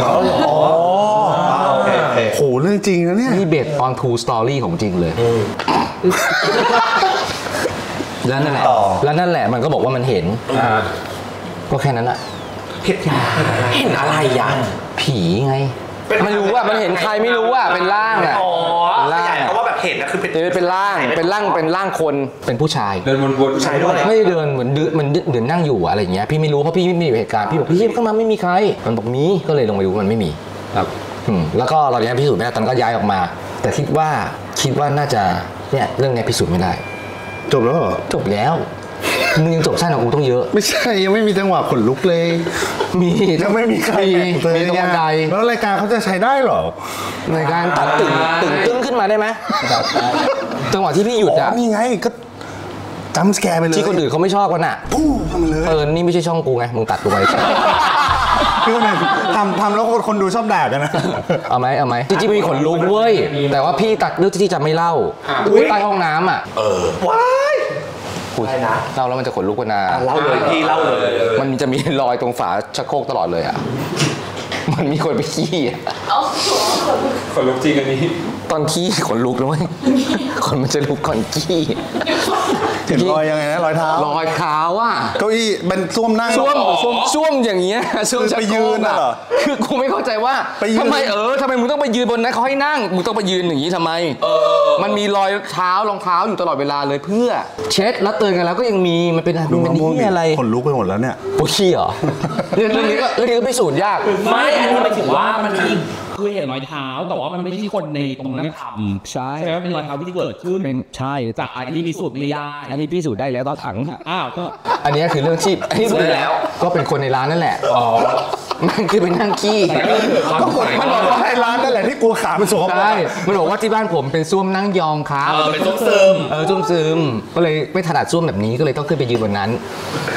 โหเรื่องจริงนะเนี่ยนี่เบสออนทูสตอรี่ของจริงเลยแล้วนั่นแหละมันก็บอกว่ามันเห็นก็แค่นั้นแหละเห็นอะไรอย่างผีไงไม่รู้ว่ามันเห็นใครไม่รู้ว่าเป็นร่างอ่ะร่างเพราะว่าแบบเห็นนะคือเป็นร่างคนเป็นผู้ชายเดินวนชายด้วยไม่ได้เดินเหมือนเดินนั่งอยู่อะไรอย่างเงี้ยพี่ไม่รู้เพราะพี่ไม่อยู่เหตุการณ์พี่บอกพี่ข้างมาไม่มีใครมันบอกมีก็เลยลงไปดูมันไม่มีครับแล้วก็ตอนนี้พิสูจน์ไม่ได้ตอนก็ย้ายออกมาแต่คิดว่าน่าจะเนี่ยเรื่องนี้พิสูจน์ไม่ได้จบแล้วเหรอจบแล้วมึงยังจบสั้นกว่ากูต้องเยอะไม่ใช่ยังไม่มีจังหวะขนลุกเลยมียังไม่มีใครมีตรงบันไดแล้วรายการเขาจะใช้ได้หรอรายการตัดตึงขึ้นมาได้ไหมจังหวะที่พี่หยุดอะนี่ไงก็จำสแกร์ไปเลยที่คนอื่นเขาไม่ชอบกันอะพุ่งทำเลยนี่ไม่ใช่ช่องกูไงมึงตัดกูไปคือเนี่ยทำแล้วคนดูชอบด่ากันนะเอาไหมจริงๆมีขนลุกเว้ยแต่ว่าพี่ตัดเรื่องที่จะไม่เล่าใต้ห้องน้ำอะว้ายเล่าแล้วมันจะขนลุกกันนะเล่าเลยพี่เล่าเลยมันจะมีรอยตรงฝาชักโครกตลอดเลยอ่ะมันมีคนไปขี้ขนลุกจริงอันนี้ตอนขี้ขนลุกนะเว้ยคนมันจะลุกก่อนขี้เห็นรอยยังไงนะรอยเท้าอ่ะเก้าอี้เป็นส้วมนั่งส้วมอย่างเงี้ยส้วมไปยืนอ่ะคือกูไม่เข้าใจว่าทำไมมึงต้องไปยืนบนนั้นเขาให้นั่งมึงต้องไปยืนอย่างนี้ทำไมมันมีรอยเท้ารองเท้าอยู่ตลอดเวลาเลยเพื่อเช็ดแล้วเตือนกันแล้วก็ยังมีมันเป็นที่อะไรขนลุกไปหมดแล้วเนี่ยโอ้ขี้เหรอเรื่องนี้ก็ไปสูตรยากไม่อันนี้หมายถึงว่ามันคือเห็นรอยเท้าแต่ว่ามันไม่ใช่คนในตรงนั้นทำใช่ไหมเป็นรอยเท้าที่เกิดขึ้นใช่จากอันนี้พิสูจน์ไม่ได้อันนี้พิสูจน์ได้แล้วตอนถังก็อันนี้คือเรื่องที่พิสูจน์แล้วก็เป็นคนในร้านนั่นแหละมันคือเป็นนั่งขี้มันบอกว่าให้ร้านนั่นแหละที่กลัวขามันสกปรกใช่มันบอกว่าที่บ้านผมเป็นส้วมนั่งยองครับเป็นส้วมซึมส้วมซึมก็เลยไม่ถนัดส้วมแบบนี้ก็เลยต้องขึ้นไปยืนบนนั้น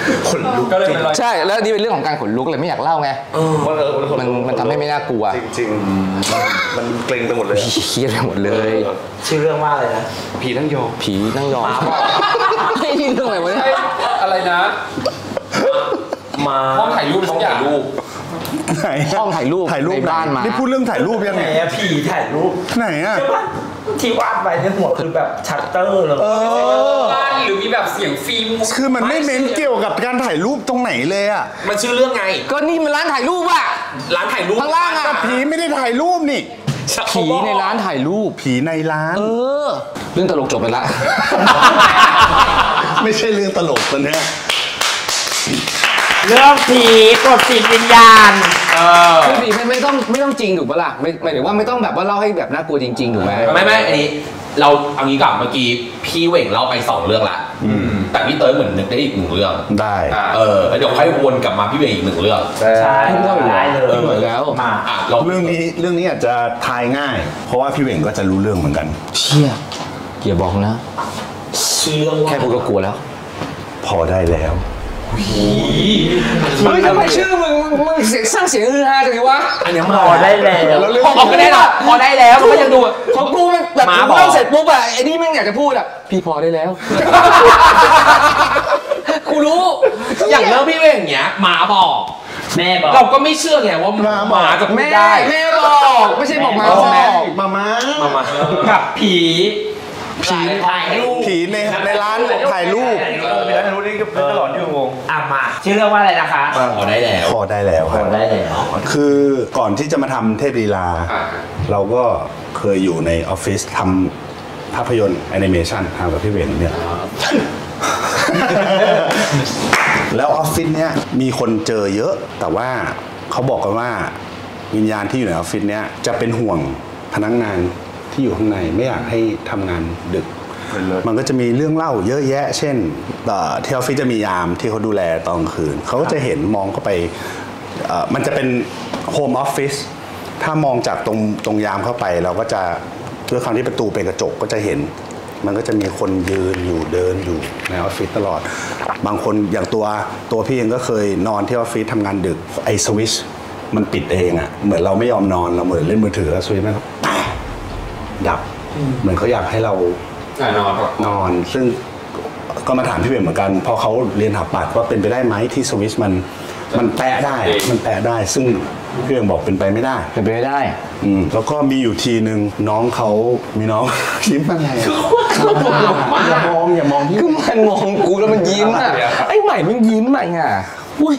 ขนลุกก็เลยเป็นรอยใช่แล้วนี่เป็นเรื่องของการขนลุกเลยไม่อยากเล่าไงมันทำให้ไม่น่ากลัวจริงๆมันเกรงไปหมดเลยเครียดไปหมดเลยชื่อเรื่องว่าอะไรนะผีนั่งยองผีนั่งยองไอ้นี่เรื่องอะไรวะเนี่ยอะไรนะมาห้องถ่ายรูปทุกอย่างไหนห้องถ่ายรูปถ่ายรูปในบ้านมานี่พูดเรื่องถ่ายรูปยังไหนไงอะผีถ่ายรูปไหนอ่ะใช่ปะที่วาดไว้ในหัวคือแบบชัตเตอร์เลยบ้านหรือมีแบบเสียงฟิล์มคือมันไม่เน้นเกี่ยวกับการถ่ายรูปตรงไหนเลยอ่ะมันชื่อเรื่องไงก็นี่มันร้านถ่ายรูปอะร้านถ่ายรูปข้างล่างอะผีไม่ได้ถ่ายรูปนี่ผีในร้านถ่ายรูปผีในร้านเรื่องตลกจบไปละไม่ใช่เรื่องตลกตอนเนี้ยเรื่องผีกดจิตวิญญาณคือผีไม่ต้องจริงถูกปะล่ะหมายถึงว่าไม่ต้องแบบว่าเล่าให้แบบน่ากลัวจริงๆถูกไหมไม่อันนี้เราเอางี้ก่อนเมื่อกี้พี่เหว่งเล่าไป2เรื่องละแต่พี่เต้ยเหมือนนึกได้อีก1เรื่องได้แล้วเดี๋ยวค่อยวนกลับมาพี่เหว่งอีก1เรื่องใช่ได้เลยเหมือนแล้วมาเราเรื่องนี้อาจจะทายง่าย เพราะว่าพี่เหว่งก็จะรู้เรื่องเหมือนกันเชี่ยอย่าบอกนะชื่อเรื่องว่าแค่พูดก็กลัวแล้วพอได้แล้วเฮ้ยทำไมชื่อมึงสร้างเสียงฮือฮาจังเลยวะอันนี้พอได้แล้วแล้วเรื่องพอได้แล้วพอได้แล้วมันก็ยังดูของกูมันแบบเล่าเสร็จปุ๊บอะไอ้นี่แม่งอยากจะพูดอะพี่พอได้แล้วกูรู้อย่างเรื่องพี่เหว่งเนี้ยหมาบอกแม่บอกเราก็ไม่เชื่อไงว่าหมาจะพูดแม่ได้แม่บอกไม่ใช่บอกมามากับผีถ่ายรูปผีในร้านถ่ายรูปมีร้านถ่ายรูปนี่ก็ตลอดอยู่งงมาชื่อเรื่องว่าอะไรนะคะพอได้แล้วพอได้แล้วครับได้แล้วคือก่อนที่จะมาทำเทพลีลา เราก็เคยอยู่ในออฟฟิศทำภาพยนตร์แอนิเมชันทำกับพี่เหว่งเนี่ย แล้วออฟฟิศเนี้ยมีคนเจอเยอะ แต่ว่าเขาบอกกันว่าวิญญาณที่อยู่ในออฟฟิศเนี้ยจะเป็นห่วงพนักงานที่อยู่ข้างในไม่อยากให้ทำงานดึก มันก็จะมีเรื่องเล่าเยอะแยะ เช่นที่ออฟฟิศจะมียามที่เขาดูแลตอนกลางคืนเขาก็จะเห็นมองเข้าไปมันจะเป็นโฮมออฟฟิศถ้ามองจากตรงยามเข้าไปเราก็จะด้วยความที่ประตูเป็นกระจกก็จะเห็น มันก็จะมีคนยืนอยู่เดินอยู่ในออฟฟิศตลอดบางคนอย่างตัวพี่เองก็เคยนอนที่ออฟฟิศทำงานดึกไอ้สวิตช์มันปิดเองอะเหมือนเราไม่ยอมนอนเราเหมือนเล่นมือถือแล้วสวิตช์มันดับเหมือนเขาอยากให้เรานอนซึ่งก็มาถามพี่เบนเหมือนกันพอเขาเรียนถาปัดว่าเป็นไปได้ไหมที่สวิตช์มันแปะได้ซึ่งพี่เบนบอกเป็นไปไม่ได้เป็นไปไม่ได้แล้วก็มีอยู่ทีหนึ่งน้องเขามีน้อง ยิ้มอะไรอย่ามองที่คือมันมองกูแล้วมันยิ้มอ่ะไอ้ใหม่มันยิ้มอ่ะไงอุ้ย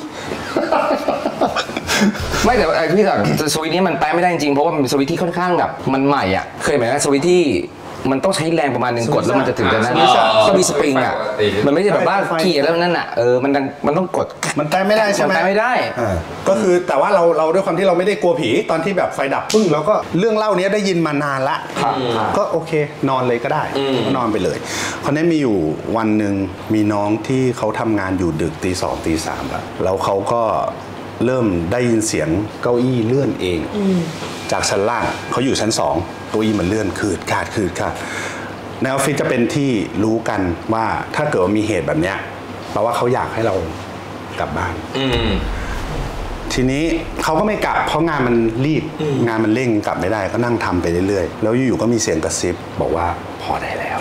ไม่แต่พี่สั่งสวิตช์นี้มันแปลไม่ได้จริงเพราะว่ามันเป็นสวิตช์ที่ค่อนข้างแบบมันใหม่อ่ะเคยไหมสวิตช์ที่มันต้องใช้แรงประมาณนึงกดแล้วมันจะถึงจะนั้นก็มีสปริงอ่ะมันไม่ใช่แบบว่าเกี่ยแล้วนั่นอ่ะมันต้องกดมันแปลไม่ได้ใช่ไหมมันแปลไม่ได้ก็คือแต่ว่าเราด้วยความที่เราไม่ได้กลัวผีตอนที่แบบไฟดับปึ้งแล้วก็เรื่องเล่านี้ได้ยินมานานละก็โอเคนอนเลยก็ได้ก็นอนไปเลยคราวนี้มีอยู่วันหนึ่งมีน้องที่เขาทำงานอยู่ดึกตี 2 ตี 3แล้วเขาก็เริ่มได้ยินเสียงเก้าอี้เลื่อนเองจากชั้นล่างเขาอยู่ชั้น2เก้าอี้มันเลื่อนคืดขาดในออฟฟิศจะเป็นที่รู้กันว่าถ้าเกิดว่ามีเหตุแบบเนี้ยแปลว่าเขาอยากให้เรากลับบ้านทีนี้เขาก็ไม่กลับเพราะงานมันรีบงานมันเร่งกลับไม่ได้ก็นั่งทำไปเรื่อยๆแล้วอยู่ๆก็มีเสียงกระซิบบอกว่าพอได้แล้ว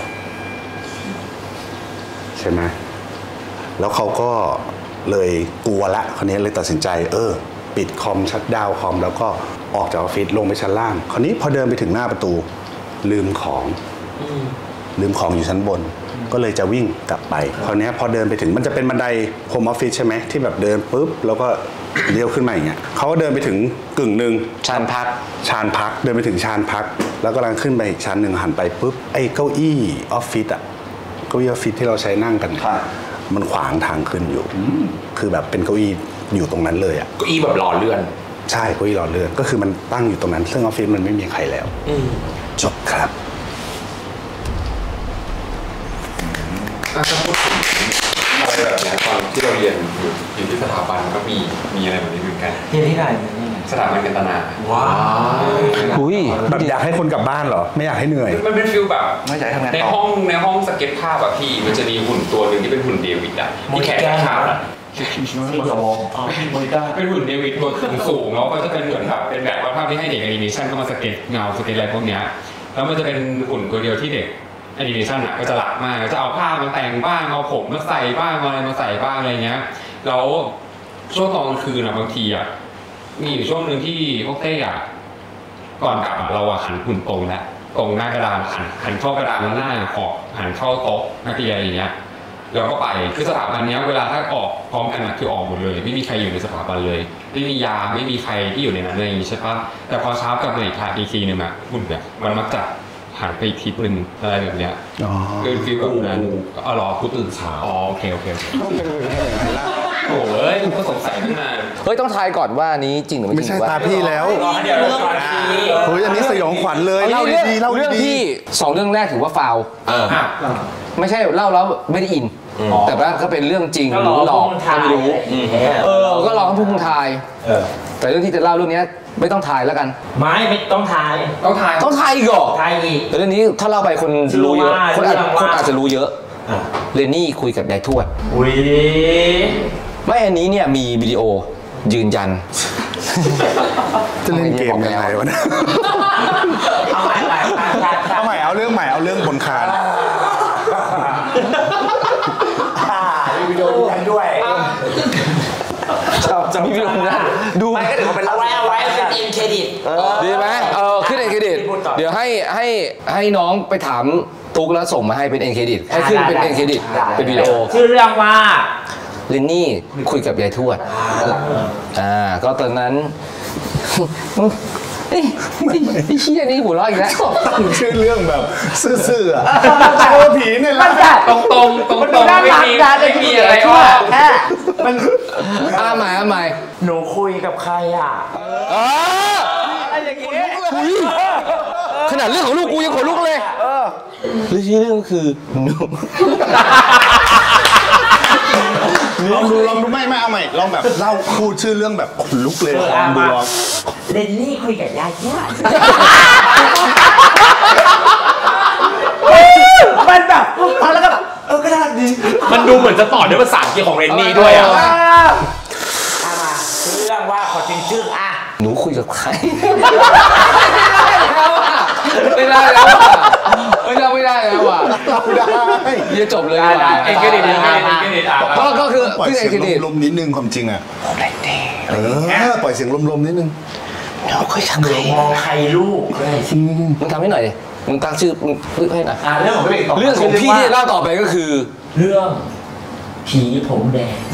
ใช่ไหมแล้วเขาก็เลยกลัวละคราวนี้เลยตัดสินใจปิดคอมชัตดาวน์คอมแล้วก็ออกจากออฟฟิศลงไปชั้นล่างคราวนี้พอเดินไปถึงหน้าประตูลืมของอยู่ชั้นบนก็เลยจะวิ่งกลับไปคราวนี้พอเดินไปถึงมันจะเป็นบันไดโฮมออฟฟิศใช่ไหมที่แบบเดินปุ๊บแล้วก็เลี้ยวขึ้นมาอย่างเงี้ยเขาก็เดินไปถึงกึ่งหนึ่งชานพักเดินไปถึงชานพักแล้วกำลังขึ้นไปอีกชั้นหนึ่งหันไปปุ๊บไอ้เก้าอี้ออฟฟิศเก้าอี้ออฟฟิศที่เราใช้นั่งกันมันขวางทางขึ้นอยู่คือแบบเป็นเก้าอี้อยู่ตรงนั้นเลยเก้าอี้แบบรอเลื่อนใช่เก้าอี้รอเลื่อนก็คือมันตั้งอยู่ตรงนั้นซึ่งออฟฟิศมันไม่มีใครแล้วจบครับอะไรแบบนี้ตอนที่เราเรียนอยู่ที่สถาบันก็มีอะไรแบบนี้เหมือนกันเรียนที่ไหนสถาบันกันตนาว้าวอุ้ยแบบอยากให้คนกลับบ้านเหรอไม่อยากให้เหนื่อยมันเป็นฟิลแบบไม่อยากให้ทำงานในต่อห้องสเก็ตภาพอะพี่มันจะมีหุ่นตัวหนึ่งที่เป็นหุ่นเดวิดอะที่แขนขาดอะเป็นหุ่นเดวิดตัวสูงแล้วก็จะเป็นเหมือนแบบเป็นแบบว่าภาพที่ให้เด็กแอนิเมชันก็มาสเก็ตเงาสเก็ตอะไรพวกเนี้ยแล้วมันจะเป็นหุ่นตัวเดียวที่เด็กแอนิเมชันอะก็จะหลักมากก็จะเอาผ้ามาแต่งบ้างเอาผมมาใส่บ้างอะไรมาใส่บ้างอะไรเงี้ยแล้วช่วงตอนกลางคืนอะบางทีอะมีอยู่ช่วงหนึ่งที่พวกเต้อะก่อนกลับอะเราอะหันหุ่นตรงแล้วตรงหน้ากระดานหันเข้ากระดานแล้วหน้าขอบหันเข้าโต๊ะนักเรียนอะไรอย่างเงี้ยเราก็ไปคือสถาบันเนี้ยเวลาถ้าออกพร้อมกันอะคือออกหมดเลยไม่มีใครอยู่ในสถาบันเลยไม่มียาไม่มีใครที่อยู่ในนั้นเลยอย่างงี้ใช่ปะแต่พอเช้ากลับมาอีกทีนึงอะหุ่นแบบมันมักจะหันไปอีกทิศนึงอะไรแบบเนี้ยอ๋อคือฟีลแบบนั้นอ๋อเหรอกูตื่นเช้าอ๋อโอเคโอ้ยก็สงสัยตั้งนานเฮ้ยต้องทายก่อนว่านี้จริงหรือไม่จไม่ริงใช่วะตาพี่แล้วเดี๋ยวก่อนสิเฮ้ยอันนี้สยองขวัญเลยเอาเล่าเรื่องดีๆเล่าเรื่องดีที่สองเรื่องแรกถือว่าฟาว ไม่ใช่เล่าแล้วไม่ได้อิน แต่ว่าก็เป็นเรื่องจริงหรือหลอกก็ไม่รู้ก็ลองให้พวกมึงทายแต่เรื่องที่จะเล่าเรื่องนี้ไม่ต้องทายแล้วกันไม่ต้องทายต้องทายต้องทายอีกเหรอทายอีกแต่เรื่องนี้ถ้าเล่าไปคนรู้เยอะคนอาจจะรู้เยอะเรนนี่คุยกับยายทวดอุ้ยไม่อันนี้เนี่ยมีวิดีโอยืนยันๆจะเล่นเกมยังไงวะเนี่ยเอาใหม่เอาใหม่เอาเรื่องใหม่เอาเรื่องบนคานมีวิดีโอดูกันด้วยจะมีวิดีโอนะดูไม่ก็ถือว่าเป็นเอาไว้เป็นอินเครดิตดีไหมขึ้นเอ็นเครดิตเดี๋ยวให้น้องไปถามตุ๊กแล้วส่งมาให้เป็นเอ็นเครดิตให้ขึ้นเป็นเอ็นเครดิตเป็นวิดีโอชื่อเรื่องว่าเรนนี่คุยกับยายทวดก็ตอนนั้นไอ้เชี่ยนี่หัวเราะอีกแล้วตั้งชื่อเรื่องแบบซื่อๆอะโอ้ผีเนี่ยมันแบบตรงไม่มีอะไรอ้อแค่มันใหม่หนูคุยกับใครอ่ะอะไรอย่างเงี้ยขนาดเรื่องของลูกกูยังขนลุกเลยเรื่องที่เรื่องก็คือหนูลองดูไม่เอาใหม่ลองแบบเล่าพูดชื่อเรื่องแบบขนลุกเลยลองดูลองเรนนี่คุยกับยายทวดมันแบบฟังแล้วก็แบบก็น่าดีมันดูเหมือนจะต่อด้วยภาษาอังกฤษของเรนนี่ด้วยอ่ะมาชื่อเรื่องว่าขอจริงชื่ออ่ะหนูคุยกับใครไม่ได้แล้วไม่ได้แล้วว่ะเราได้จะจบเลยเอ็นเครดิตก็คือปล่อยขึ้นเสีเอ็นเครดิยตงลมๆนิดนึงความจริงอ่ะปล่อยเสียงลมๆนิดนึงมองใครลูกมึงทำให้หน่อยดิมึงตั้งชื่อมึงให้หน่อยเรื่องของพี่เรื่องของพี่ที่เล่าต่อไปก็คือเรื่องผีผมแดง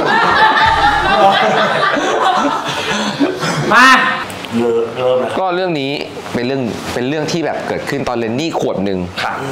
มาเริ่มแล้วก็เรื่องนี้เป็นเรื่องที่แบบเกิดขึ้นตอนเรนนี่ขวบหนึ่ง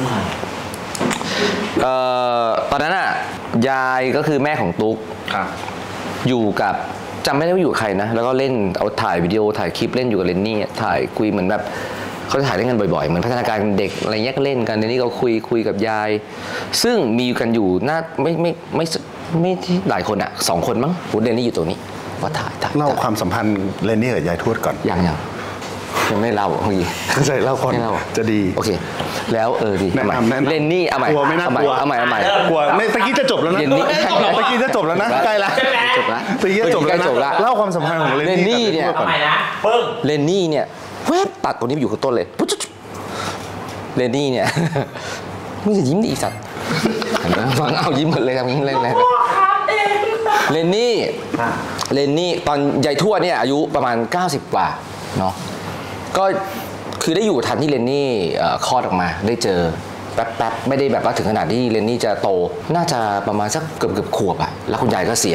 ตอนนั้นอ่ะยายก็คือแม่ของตุ๊กอยู่กับจำไม่ได้ว่าอยู่กับใครนะแล้วก็เล่นเอาถ่ายวิดีโอถ่ายคลิปเล่นอยู่กับเรนนี่ถ่ายคุยเหมือนแบบเขาจะถ่ายเล่นกันบ่อยๆเหมือนพัฒนาการเด็กอะไรเงี้ยก็เล่นกันเรนนี่ก็คุยกับยายซึ่งมีกันอยู่น่าไม่ที่หลายคนอ่ะ2 คนมั้งเรนนี่อยู่ตรงนี้ว่าถ่ายเล่าความสัมพันธ์เรนนี่กับยายทวดก่อนยังไม่เล่าเมื่อกี้เข้าใจเล่าก่อนจะดีโอเค แล้วดีแนะนำเรนนี่เอาใหม่กลัวไม่น่ากลัวเอาใหม่กลัวไม่ตะกี้จะจบแล้วนะเรนนี่ตะกี้จะจบแล้วนะใกล้ละจบแล้วตะกี้จะจบแล้วนะเล่าความสัมพันธ์ของเรนนี่เนี่ยกับทำก่อนไมนะปึ้งเรนนี่เนี่ยแวบตัดตรงนี้ไปอยู่ข้างต้นเลยปุ๊บเรนนี่เนี่ยมึงจะยิ้มดิอีสัตว์ฟังเอายิ้มหมดเลยครับยิ้มเลยเรนนี่ตอนยายทวดเนี่ยอายุประมาณ90 กว่าเนาะก็คือได้อยู่ทันที่เรนนี่คลอดออกมาได้เจอแป๊บไม่ได้แบบว่าถึงขนาดที่เรนนี่จะโตน่าจะประมาณสักเกือบขวบอะแล้วคุณยายก็เสีย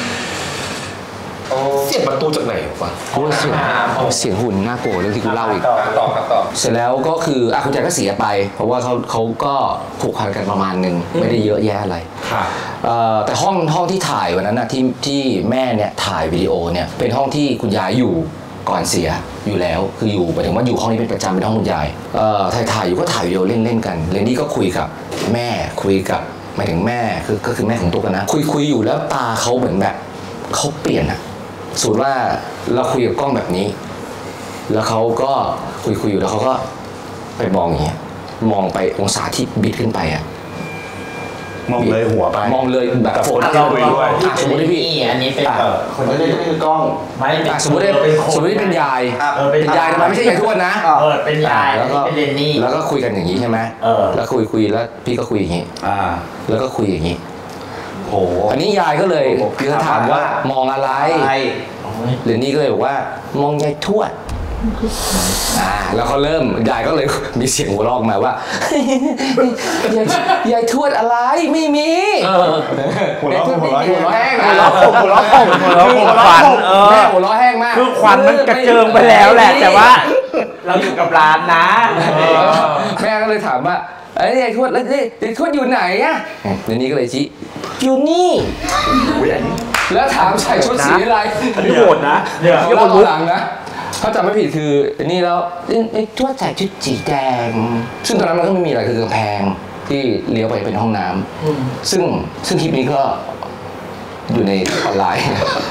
เสียงประตูจากไหนวะเพราะว่าเสียงหุ่นน่ากลัวเรื่องที่กูเล่าอีกต่อเสร็จแล้วก็คือคุณยายก็เสียไปเพราะว่าเขาก็ผูกพันกันประมาณนึงไม่ได้เยอะแยะอะไรแต่ห้องที่ถ่ายวันนั้นนะที่แม่เนี่ยถ่ายวิดีโอเนี่ยเป็นห้องที่คุณยายอยู่ก่อนเสียอยู่แล้วคืออยู่หมายถึงว่าอยู่ห้องนี้เป็นประจำเป็นห้องคุณยายถ่ายอยู่ก็ถ่ายวิดีโอเล่นกันเรนนี่ก็คุยกับแม่คุยกับหมายถึงแม่ก็คือแม่ของตุ๊กนะคุยอยู่แล้วตาเขาเหมือนแบบเขาเปลี่ยนอะสมมติว่าเราคุยกับกล้องแบบนี้ แล้วเขาก็คุยอยู่แล้วเขาก็ไปมองอย่างเงี้ยมองไปองศาที่บิดขึ้นไปอะมองเลยหัวไปมองเลยแบบโฟกัสเราคุยด้วยสมมติพี่อันนี้เป็นคนนี้คือกล้องไม่สมมติเป็นยายเป็นยายทำไมไม่ใช่ยายทวดนะเป็นยายแล้วก็เป็นเรนนี่แล้วก็คุยกันอย่างนี้ใช่ไหมแล้วคุยแล้วพี่ก็คุยอย่างนี้แล้วก็คุยอย่างนี้โอ้อันนี้ยายก็เลยคือถามว่ามองอะไรเรนนี่ก็เลยบอกว่ามองยายทวดแล้วเขาเริ่มยายก็เลยมีเสียงหัวเราะมาว่ายายทวดอะไรไม่มีหัวเราะแห้งหัวเราะควันแม่หัวเราะแห้งมากคือควันมันกระเจิงไปแล้วแหละแต่ว่าเราอยู่กับร้านนะแม่ก็เลยถามว่าไอ้ยายทวดแล้วยายทวดอยู่ไหนอะเดี๋ยวนี้ก็เลยชี้อยู่นี่แล้วถามใส่ชุดสีอะไรอันนี้โหดนะเนี่ยเล่าหลังนะถ้าจำไม่ผิดคือนี่แล้วไอ้ทวดใส่ชุดสีแดงซึ่งตอนนั้นมันก็ไม่มีอะไรคือกำแพงที่เลี้ยวไปเป็นห้องน้ำซึ่งคลิปนี้ก็อยู่ในออนไลน์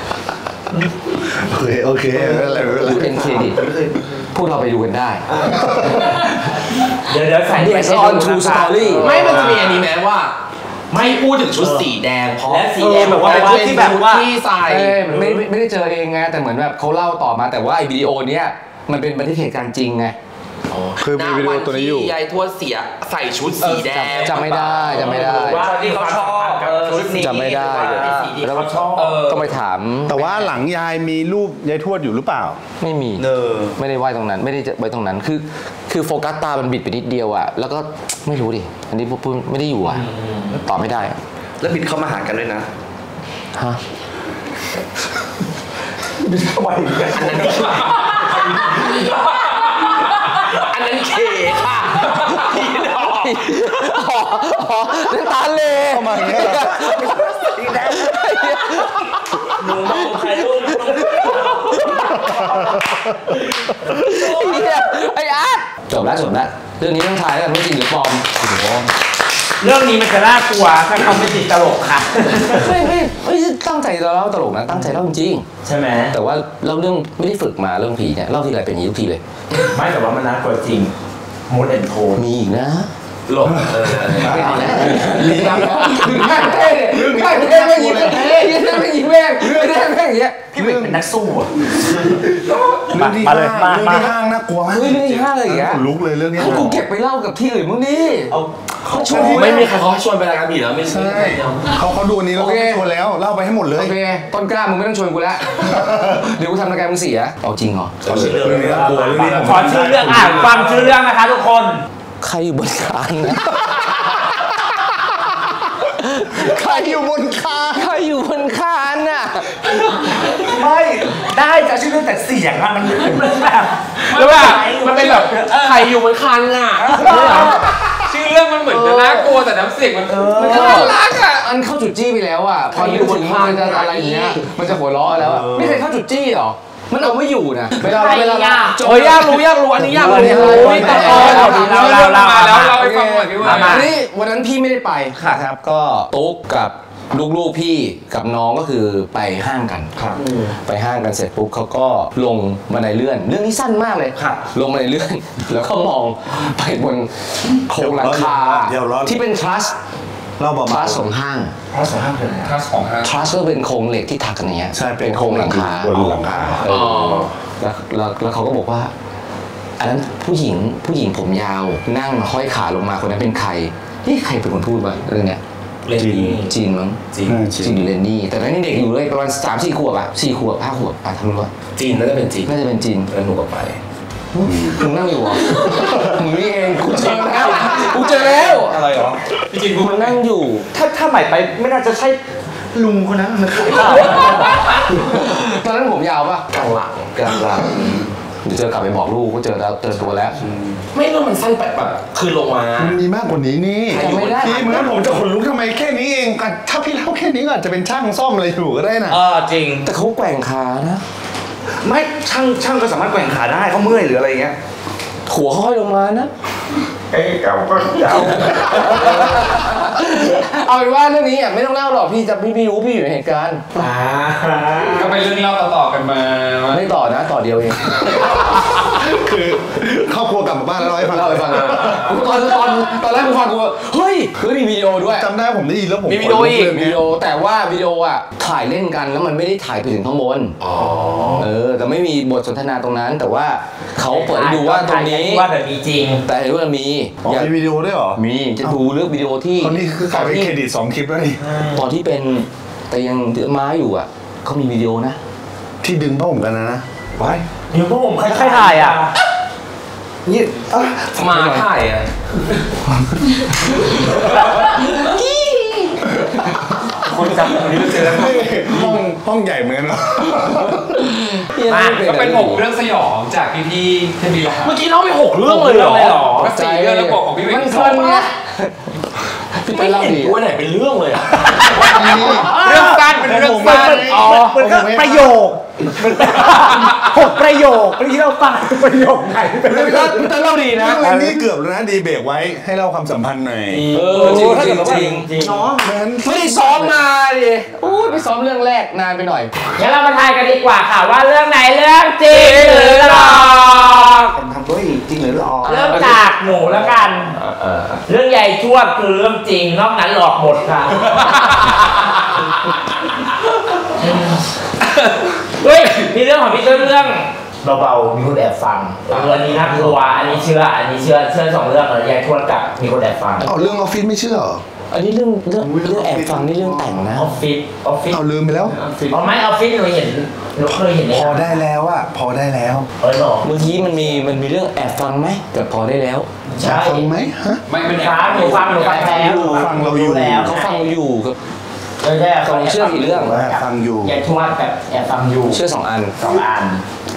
โอเคดูเป็นเครดิตพวกเราไปดูกันได้เดี๋ยวใส่ Based on True Story ไม่มันจะมีอันนี้แม้ว่าไม่พูดถึงชุดสีแดงเพราะและสีแดงแบบว่าเป็นชุดที่แบบว่าที่ใส่ไม่ได้เจอเองไงแต่เหมือนแบบเขาเล่าต่อมาแต่ว่าไอ้วิดีโอเนี้ยมันเป็นบันทึกเหตุการณ์จริงไงคือมีวิดีโอตัวนี้อยู่ยายทวดเสียใส่ชุดสีแดงจำไม่ได้ว่าที่เขาชอบชุดนี้จำไม่ได้แล้วก็ชอบต้องไปถามแต่ว่าหลังยายมีรูปยายทวดอยู่หรือเปล่าไม่มีไม่ได้ไว้ตรงนั้นไม่ได้ไว้ตรงนั้นคือโฟกัสตามันบิดไปนิดเดียวอ่ะแล้วก็ไม่รู้ดิอันนี้พูดไม่ได้อยู่อ่ะตอบไม่ได้แล้วบิดเข้ามาหากันด้วยนะฮะบิดเข้ามาอีกอันนั้นเคค่ะพี่น้องน้ำตาเลเข้ามาอย่างเงี้ยหนูมองใครลูกไอ้อาร์ตจบแล้วเรื่องนี้ต้องถ่ายกันว่าจริงหรือปลอมเรื่องนี้มันจะน่ากลัวถ้าเขาไม่ติดตลกค่ะไม่ตั้งใจเล่าตลกนะตั้งใจเล่าจริงใช่ไหมแต่ว่าเล่าเรื่องไม่ได้ฝึกมาเรื่องผีเนี่ยเล่าทีไรเป็นอย่างนี้ทุกทีเลยไม่แต่ว่ามันน่ากลัวจริงมูดแอนโทนมีอีกนะหลบไม่เอาแล้วข้างเท่ไม่ยิงไม่ยิงแม่งไม่ได้แม่งอย่างเงี้ยพี่เวกเป็นนักสู้มาเลยเรื่องที่ห้างน่ากลัวมากเรื่องที่ห้างเลยอ่ะลุกเลยเรื่องนี้กูเก็บไปเล่ากับที่อื่นมึงดิเขาชวนไม่มีใครเขาชวนไปรายการผีแล้วไม่ใช่เขาดูนี้แล้วเขาชวนแล้วเล่าไปให้หมดเลยโอเคต้นกล้ามึงไม่ต้องชวนกูแล้วเดี๋ยวกูทำรายการมึงเสียเอาจริงเหรอขอชื่อเรื่องฟังชื่อเรื่องนะคะทุกคนใครอยู่บนคานนะใครอยู่บนคานน่ะไม่ได้จะชื่อเรื่องแต่เสียงอะมันแบบแล้วแบบมันเป็นแบบใครอยู่บนคานอ่ะชื่อเรื่องมันเหมือนจะน่ากลัวแต่น้ำเสียงมันน่ารักอ่ะอันเข้าจุดจี้ไปแล้วอ่ะพออยู่บนคานจะอะไรอย่างเงี้ยมันจะหัวเราะแล้วอ่ะไม่เคยเข้าจุดจี้หรอมันเอาไม่อยู่นะเวลาอยากรู้อันนี้อยากรู้นี่ต่อเราไปฟังหน่อยพี่ว่านี่วันนั้นพี่ไม่ได้ไปครับก็ตุ๊กกับลูกๆพี่กับน้องก็คือไปห้างกันไปห้างกันเสร็จปุ๊บเขาก็ลงบันไดเลื่อนเรื่องนี้สั้นมากเลยลงบันไดเลื่อนแล้วก็มองไปบนโครงหลังคาที่เป็นทรัสเราบอกทรัสของห้างทรัสของห้างเป็นทรัสของห้างทรัสก็เป็นโครงเหล็กที่ถักกันอย่างเงี้ยใช่เป็นโครงหลังคาบนหลังคาแล้วเขาก็บอกว่าอันนั้นผู้หญิงผมยาวนั่งห้อยขาลงมาคนนั้นเป็นใครนี่ใครเป็นคนพูดวะเรื่องเนี้ยจีนมั้งจีนหรือเรนนี่แต่ตอนนี้เด็กอยู่เลยประมาณ3-4 ขวบอะ4 ขวบ 5 ขวบทำรู้ว่าจีนน่าจะเป็นจีนแล้วหนูก็ไปมึงนั่งอยู่เหรอมึงนี่เองกูเจอแล้วอะไรหรอจริงๆกูมันนั่งอยู่ถ้าใหม่ไปไม่น่าจะใช่ลุงคนนั้นมันขายตอนนั้นผมยาวป่ะกลางหลังเดี๋ยวเจอกลับไปบอกลูกก็เจอตัวแล้วไม่รู้มันสั้นแบบคือลงมามันมีมากกว่านี้นี่พี่เหมือนผมจะขนลุกทำไมแค่นี้เองถ้าพี่เล่าแค่นี้ก็อาจจะเป็นช่างซ่อมอะไรอยู่ก็ได้นะจริงแต่เขาแกว่งขานะไม่ช่างก็สามารถแกว่งขาได้เขาเมื่อยหรืออะไรเงี้ยหัวค่อยลงมานะไอ้เก่าก็เก่าเอาเป็นว่าเรื่องนี้ไม่ต้องเล่าหรอกพี่ไม่รู้พี่อยู่ในเหตุการณ์ก็เป็นเรื่องเล่าต่อๆกันมาว่าไม่ต่อนะต่อเดียวเองคือครอบครัวกลับมาบ้านแล้วเล่าให้ฟังเล่าให้ฟังตอนแรกกูฟังกูเฮ้ยมีวิดีโอด้วยจำได้ผมได้ยินแล้วผมมีวิดีโออีกขนลุวิเลยดีโอแต่ว่าวิดีโออ่ะถ่ายเล่นกันแล้วมันไม่ได้ถ่ายไปถึงข้างบนแต่ไม่มีบทสนทนาตรงนั้น แต่ว่าเขาเปิดให้ดูว่าตรงนี้ว่าแบบมีจริงแต่เห็นว่ามีอ๋อมีวิดีโอด้วยเหรอมีจะดูเลือกวิดีโอที่คนนี้คือกลายเป็นเครดิต2 คลิปแล้วนี่ตอนที่เป็นแต่ยังถือไม้อยู่อ่ะเขามีวิดีโอนะที่ดึงผ้าห่มกันนะไว้เดี๋ยวพวกผมใครถ่ายอ่ะนี่มาถ่ายอ่ะคนจำคนนี้เจอแล้วห้องใหญ่เหมือนกันเนาะก็เป็น6 เรื่องสยองจากพี่ๆเทมีลาเมื่อกี้เล่าไป6 เรื่องเลยเหรอก็4 เรื่องแล้วบอกของพี่เวมันกเพลินไงพี่ไปไม่เล่าเห็นดีด้วยไหนเป็นเรื่องเลยอ่ะเรื่องสั้นเป็นเรื่องสั้นมันก็ประโยค6 ประโยคที่เราฟังประโยคไหนเป็นเรื่องพี่เล่าดีนะเรื่องนี้เกือบแล้วนะดีเบรกไว้ให้เล่าความสัมพันธ์หน่อยจริงจริงจริงจริงเนาะไม่ได้ซ้อมมาดิไปซ้อมเรื่องแรกนานไปหน่อยงั้นเรามาทายกันดีกว่าค่ะว่าเรื่องไหนเรื่องจริงหรือหลอกทำด้วยจริงหรือหลอกเริ่มจากหนูแล้วกันเรื่องใหญ่ชั่วคือเรื่องจริงนอกนั้นหลอกหมดค่ะเฮ้ยมีเรื่องของพี่เรื่องเบาๆมีคนแอบฟังอันนี้น่ากลัวอันนี้เชื่อ2 เรื่องเลยยายทวดกับมีคนแอบฟังเอาเรื่องออฟฟิศไม่เชื่อเหรออันนี้เรื่องแอบฟังนี่เรื่องแต่งนะออฟฟิศเอาลืมไปแล้วอ๋อไม่ออฟฟิศหนูเคยเห็นในพอได้แล้วอะพอได้แล้วหรอเมื่อกี้มันมีเรื่องแอบฟังไหมแต่พอได้แล้วใช่ฟังไหมฮะไม่เป็นฟังหนูฟังแล้วฟังเราอยู่แล้วเขาฟังอยู่กับใช่เขาเชื่อกี่เรื่องฟังอยู่ยายทวดกับแอบฟังอยู่เชื่อ2 อัน 2 อัน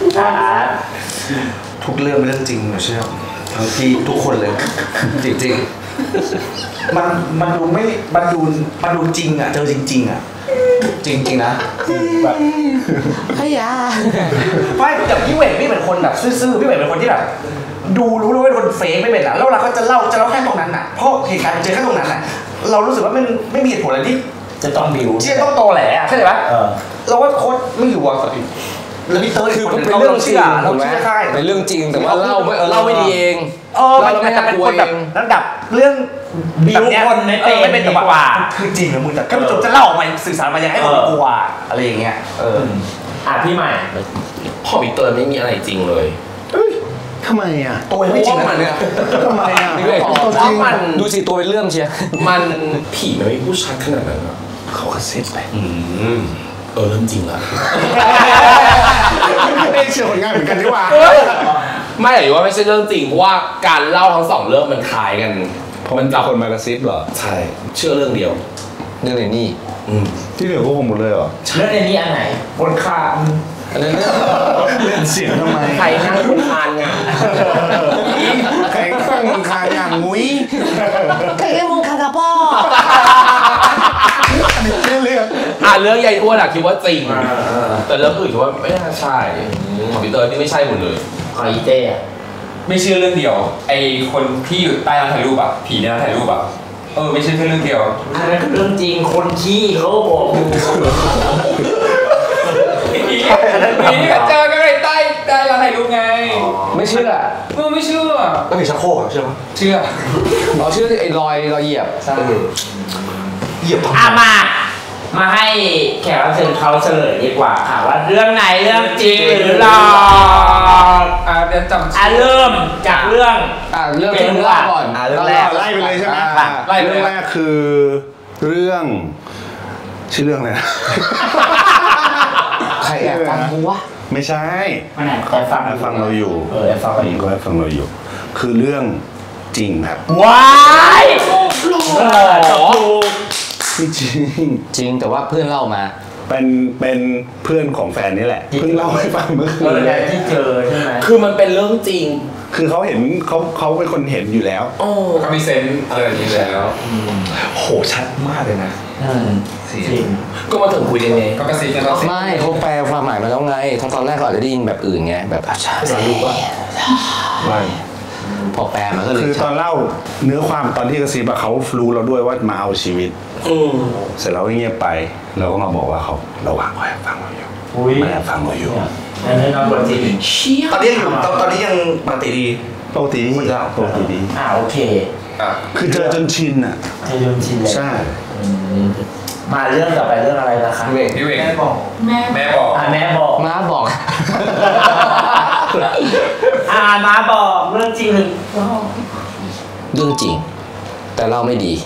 ทุกเรื่องเป็นเรื่องจริงหนูเชื่อทั้งที่ทุกคนเลยจริงๆมันดูไม่มันดูจริงอ่ะเจอจริงๆอ่ะจริงๆนะแบบพยาไม่กับพี่เวทพี่เป็นคนแบบซื่อๆพี่เวทเป็นคนที่แบบดูรู้เลยว่าเป็นคนเฟกไม่เป็นอ่ะแล้วเราก็จะเล่าแค่ตรงนั้นอ่ะเพราะเหตุการณ์มันเจอแค่ตรงนั้นอ่ะเรารู้สึกว่ามันไม่มีเหตุผลอะไรที่จะต้องบิวที่จะต้องโตแหละใช่ไหมเราว่าโค้ดไม่อยู่อ่ะแล้วพี่เตอร์คือคนเป็นเรื่องจริงเราเชื่อใช่เป็นเรื่องจริงแต่ว่าเล่าไม่ดีเองมันจะเป็นคนแบบระดับเรื่องบิวคนไม่เป็นดีกว่าคือจริงนะมึงแต่ก็จะเล่าออกมาสื่อสารมายังให้คนกลัวอะไรอย่างเงี้ยพี่ใหม่พ่อปีเตอร์ไม่มีอะไรจริงเลยทำไมอะตัวไม่จริงนะเนี่ยทำไมอะนี่เลยตัวจริงดูสิตัวเป็นเรื่องเชียมันผีมันไม่พูดชัดขนาดนั้นอะเขากระซิบไปเริ่มจริงละไม่เชื่อผลงานเหมือนกันดีกว่าไม่หรือว่าไม่ใช่เรื่องจริงเพราะว่าการเล่าทั้ง2 เรื่องมันคล้ายกันเพราะมันจับคนมากระซิบเหรอใช่เชื่อเรื่องเดียวเรื่องไหนนี่ที่เหลือก็คงหมดเลยเหรอเรื่องในนี้อันไหนบนข้ามอันนั้นเล่นเสียงทำไมใครนั่งคุณทานไงใครตั้งมึงคาอย่างงุ้ยใครแค่มองคากับพ่ออันนี้เรื่องเรื่องยายทวดอะคิดว่าจริงแต่เรื่องอื่นคิดว่าไม่น่าใช่ของปีเตอร์นี่ไม่ใช่หมดเลยขออีเต้อะไม่เชื่อเรื่องเดียว ไอคนที่อยู่ใต้ร้านถ่ายรูปอะผีในร้านถ่ายรูปอะไม่ใช่แค่เรื่องเดียวอันนั้นคือเรื่องจริงคนขี้เขาบอกอยู่ผีนี่ก็เจอกันใต้ร้านถ่ายรูปไงไม่เชื่อไม่เชื่อก็มีชักโครกใช่ไหมเชื่อเราเชื่อไอ้รอยเหยียบใช่เหยียบมาให้แขกรับเชิญเขาเฉลยดีกว่าค่ะว่าเรื่องไหนเรื่องจริงหรือหลอกเดี๋ยวจำเริ่มจากเรื่องเรื่องที่เล่าก่อนเรื่องแรกไล่ไปเลยใช่ไหมไล่ไปเลยเรื่องแรกคือเรื่องชื่อเรื่องอะไรนะใครแอบฟังกูวะไม่ใช่มันไหนแต่ฟังแอบฟังเราอยู่แอบฟังเราอยู่ก็แอบฟังเราอยู่ คือเรื่องจริงครับว้ายจบไม่จริงจริงแต่ว่าเพื่อนเล่ามาเป็นเพื่อนของแฟนนี่แหละเพิ่งเล่าให้ฟังเมื่อคืนที่เจอใช่ไหมคือมันเป็นเรื่องจริงคือเขาเห็นเขาเป็นคนเห็นอยู่แล้วเขามีเซนส์อะไรอย่างนี้แล้วโหชัดมากเลยนะจริงก็มาถึงคุยกันไงก็กระซิบกันแล้วสิไม่เขาแปลความหมายมาแล้วไงตอนแรกเขาอาจจะได้ยินแบบอื่นไงแบบอาชาสารุว่าไม่พอแปลมันก็เลยคือตอนเล่าเนื้อความตอนที่กระซิบเขารู้เราด้วยว่ามาเอาชีวิตเสร็จแล้วเงียบไปเราก็มาบอกว่าเขาระหว่างคอยฟังเราอยู่มาแอบฟังเราอยู่อันนี้น้องบทจริงตอนนี้ยังปกติดีปกติดีปกติดีโอเคคือเจอจนชินอ่ะเธอโยนชินเลยใช่มาเรื่องต่อไปเรื่องอะไรนะคะพี่เวงแม่บอกแม่บอกแม่บอกม้าบอกมาบอกเรื่องจริงหรือเรื่องจริง แต่เราไม่ดี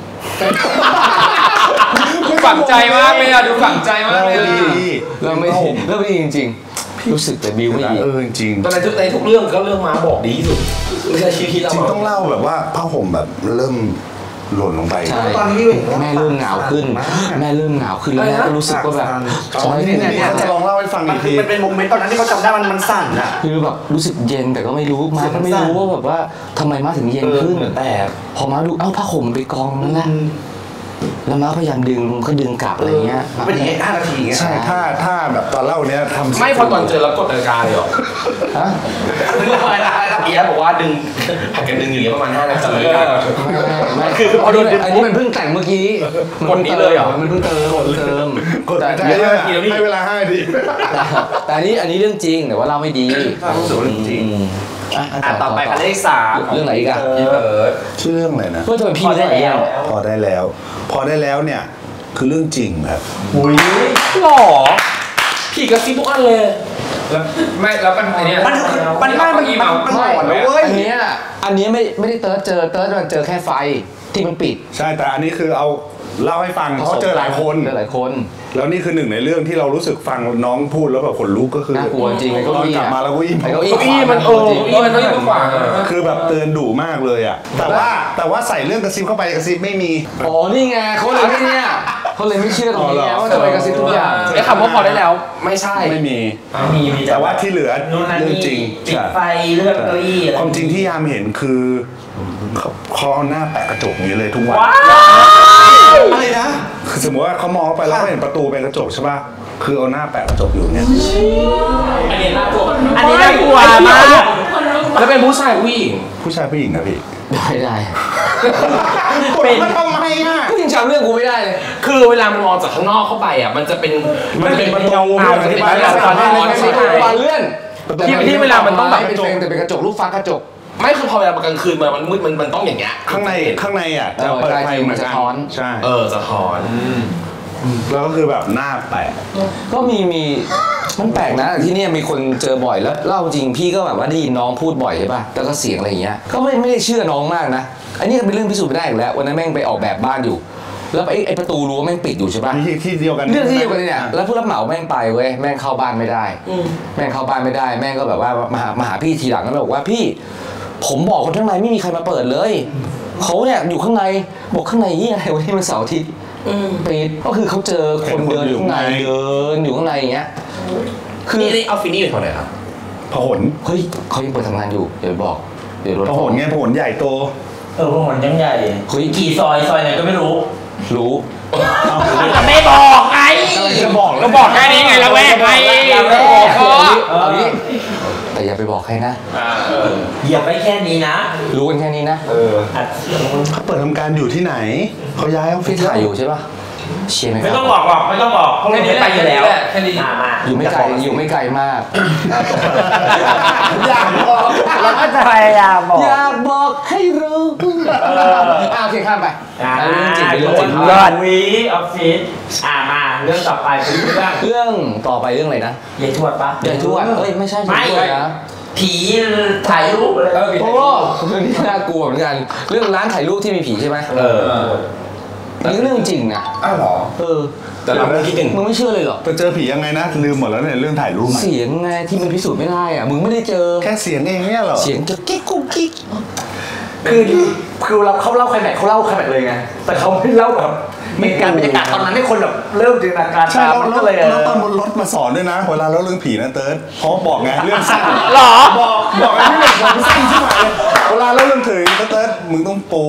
ฝังใจมากเลยอะดูฝังใจมากเลยอะเราไม่ดีเราไม่ดีจริงๆรู้สึกแต่บิวไม่ดีจริงตอนในทุกเรื่องก็เรื่องม้าบอกดีที่สุดไม่ใช่ชีวิตเราจริงต้องเล่าแบบว่าผ้าห่มแบบเริ่มหล่นลงไปใช่ตอนนี้แม่เริ่มหนาวขึ้น แม่เริ่มหนาวขึ้นแล้วแม่ก็รู้สึกว่าแบบอ๋อนี่จะลองเล่าให้ฟังอีกทีมันเป็นโมเมนต์ตอนนั้นที่เขาจำได้มันสั่นอ่ะคือแบบรู้สึกเย็นแต่ก็ไม่รู้มาก็ไม่รู้ว่าแบบว่าทำไมมาถึงเย็นขึ้นแต่พอมาดูเอ้าผ้าห่มมันไปกองนั่นแหละแล้วมาพยายามดึงก็ดึงกลับอะไรเงี้ยเป็นอย่างเงี้ย5 นาทีอย่างเงี้ยใช่ถ้าแบบตอนเล่าเนี้ยทำไม่พอตอนเจอแล้วกดนาฬิกาเลยหรอฮะเอียบอกว่าดึงผัดกันดึงอย่างเงี้ยประมาณ5 นาทีไม่คือพอโดนอันนี้มันเพิ่งแต่งเมื่อกี้คนนี้เลยเหรอมันเพิ่งเติมกดแต่ใจให้เวลา5 นาทีแต่อันนี้เรื่องจริงแต่ว่าเราไม่ดีรู้สึกว่าจริงต่อไปค่ะเลข3 เรื่องไหนอีกอะชื่อเรื่องอะไรนะเพื่อนทำไมพี่ได้แล้วพอได้แล้วเนี่ยคือเรื่องจริงครับหรอผีกระซิบทุกอันเลยแล้วไม่แล้วมันไอ้เนี่ยมันหลอนนะเว้ยอันเนี้ยไม่ได้เติร์ดมันเจอแค่ไฟที่มันปิดใช่แต่อันนี้คือเอาเล่าให้ฟังเพราะเจอหลายคนเจอหลายคนแล้วนี่คือหนึ่งในเรื่องที่เรารู้สึกฟังน้องพูดแล้วแบบขนลุกก็คือน่ากลัวจริงไอ้เก้าตอนอี้กลับมาแล้วก็อิ่มไอ้เก้าอี้มันจริงมันต้องยิ่งกว่าคือแบบเตือนดุมากเลยอ่ะแต่ว่าใส่เรื่องกระซิบเข้าไปกระซิบไม่มีอ๋อนี่ไงเขาเลยไม่เชื่อตรงนี้ว่าจะไปกระซิบทุกอย่างไอ้คำว่าพอได้แล้วไม่ใช่ไม่มีมีแต่ว่าที่เหลือนู่นนั่นเรื่องนี่จริงปิดไฟเรื่องเก้าอี้อะไรความจริงที่ยามเห็นคือเขาเอาหน้าแปะกระจกอย่างนี้เลยทุกวันอะไรนะคือสมมติว่าเขามองเข้าไปแล้วเขาเห็นประตูเป็นกระจกใช่ป่ะคือเอาหน้าแปะกระจกอยู่เนี่ยอันนี้น่ากลัวมากแล้วเป็นผู้ชายผู้หญิงผู้ชายผู้หญิงนะพี่ไม่ได้เป็นทำไมอ่ะกูยังจำเรื่องกูไม่ได้เลยคือเวลามันมองจากข้างนอกเข้าไปอ่ะมันจะเป็นประตูเงาจะเป็นมันสะท้อนใช่ไหมบานเลื่อนที่เวลามันต้องแบบเป็นกระจกลูกฟ้ากระจกไม่คือพอเวลากลางคืนมันมืดมันต้องอย่างเงี้ยข้างในอ่ะจะเปิดไฟเหมือนกันใช่สะท้อนแล้วก็คือแบบหน้าแปะก็มีมันแปลกนะที่เนี่ยมีคนเจอบ่อยแล้วเล่าจริงพี่ก็แบบว่าได้ยินน้องพูดบ่อยใช่ป่ะแล้วก็เสียงอะไรอย่างเงี้ยก็ไม่ได้เชื่อน้องมากนะอันนี้เป็นเรื่องพิสูจน์ไม่ได้อีกแล้ววันนั้นแม่งไปออกแบบบ้านอยู่ แล้วไอ้ประตูรั้วแม่งปิดอยู่ใช่ป่ะที่เดียวกันเรื่องที่เดียวกันเนี่ยแล้วผู้รับเหมาแม่งไปเว้ยแม่งเข้าบ้านไม่ได้แม่งเข้าบ้านไม่ได้แม่งก็แบบว่ามาหาพี่ทีหลังแล้วบอกว่าพี่ผมบอกคนข้างในไม่มีใครมาเปิดเลยเขาเนี่ยอยู่ข้างในบอกข้างในนี่อะไรวันนี้มันเสาร์อาทิตย์ปิดก็คือเขาเจอคนเดินข้างในเดินอยู่ข้างในอย่างเงี้ยคือนี่ออฟฟิศนี่อยู่แถวไหนครับพหลเฮ้ยเขายังเปิดทำงานอยู่เดี๋ยวบอกเดี๋ยวรถพหลไงพหลใหญ่โตพวกมันยังใหญ่กี่ซอยไหนก็ไม่รู้รู้จะไม่บอกไงจะบอกเราบอกแค่นี้ไงแล้วแวกไงเอางี้แต่อย่าไปบอกใครนะเหยียบไปแค่นี้นะรู้กันแค่นี้นะเขาเปิดทำการอยู่ที่ไหนเขาย้ายออฟฟิพี่ศถ่ายอยู่ใช่ป่ะเชียร์ไหมคไม่รับต้องบอกหรอกไม่ต้องบอกพวกเราไม่ไปอยู่แล้วแค่นี้มาอยู่ไม่ไกลมากอยากบอกเราก็จะพยายามบอกอยากบอกให้รู้โอเคข้ามไปเรื่องจริงเป็นเรื่องจริงยอดวีออฟฟิศมาเรื่องต่อไปเป็นเรื่องเรื่องต่อไปเรื่องอะไรนะยายทวดปะใหญ่ทวดเอ้ยไม่ใช่ใหญ่ทวดนะผีถ่ายรูปเลยโอ้เรื่องนี้น่ากลัวเหมือนกันเรื่องร้านถ่ายรูปที่มีผีใช่ไหมนี่เรื่องจริงนะอ้าวเหรอแต่เราไม่คิดถึงมึงไม่เชื่อเลยเหรอไปเจอผียังไงนะลืมหมดแล้วเนี่ยเรื่องถ่ายรูปเสียงไงที่มันพิสูจน์ไม่ได้อะมึงไม่ได้เจอแค่เสียงเองเนี่ยเหรอเสียงจะกิ๊กกุ๊กกิ๊กคือเขาเล่าใครแม็กเขาเล่าใครแม็กเลยไงแต่เขาไม่เล่าแบบมีการบรรยากาศตอนนั้นให้คนแบบเริ่มจินตนาการใช่ตามมันก็เลยแล้วตอนบนรถมาสอนด้วยนะเวลาเล่าเรื่องผีนะเติร์ดเขาบอกไงเรื่องสั้นหรอบอกไงพี่หนุ่มผมสั้นใช่ไหมเวลาเล่าเรื่องถึงเติร์ดมึงต้องปู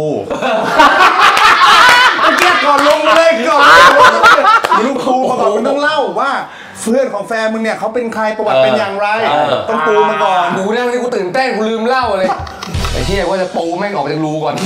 เมื่อกี้ก่อนลงมาเลยก่อนมึงต้องปูมาก่อนมึงต้องเล่าว่าเพื่อนของแฟนมึงเนี่ยเขาเป็นใครประวัติเป็นอย่างไรต้องปูมาก่อนกูเนี่ยวันนี้กูตื่นเต้นกูลืมเล่าเลยไอ้เหี้ยว่าจะปูแม่งออกจากรูก่อน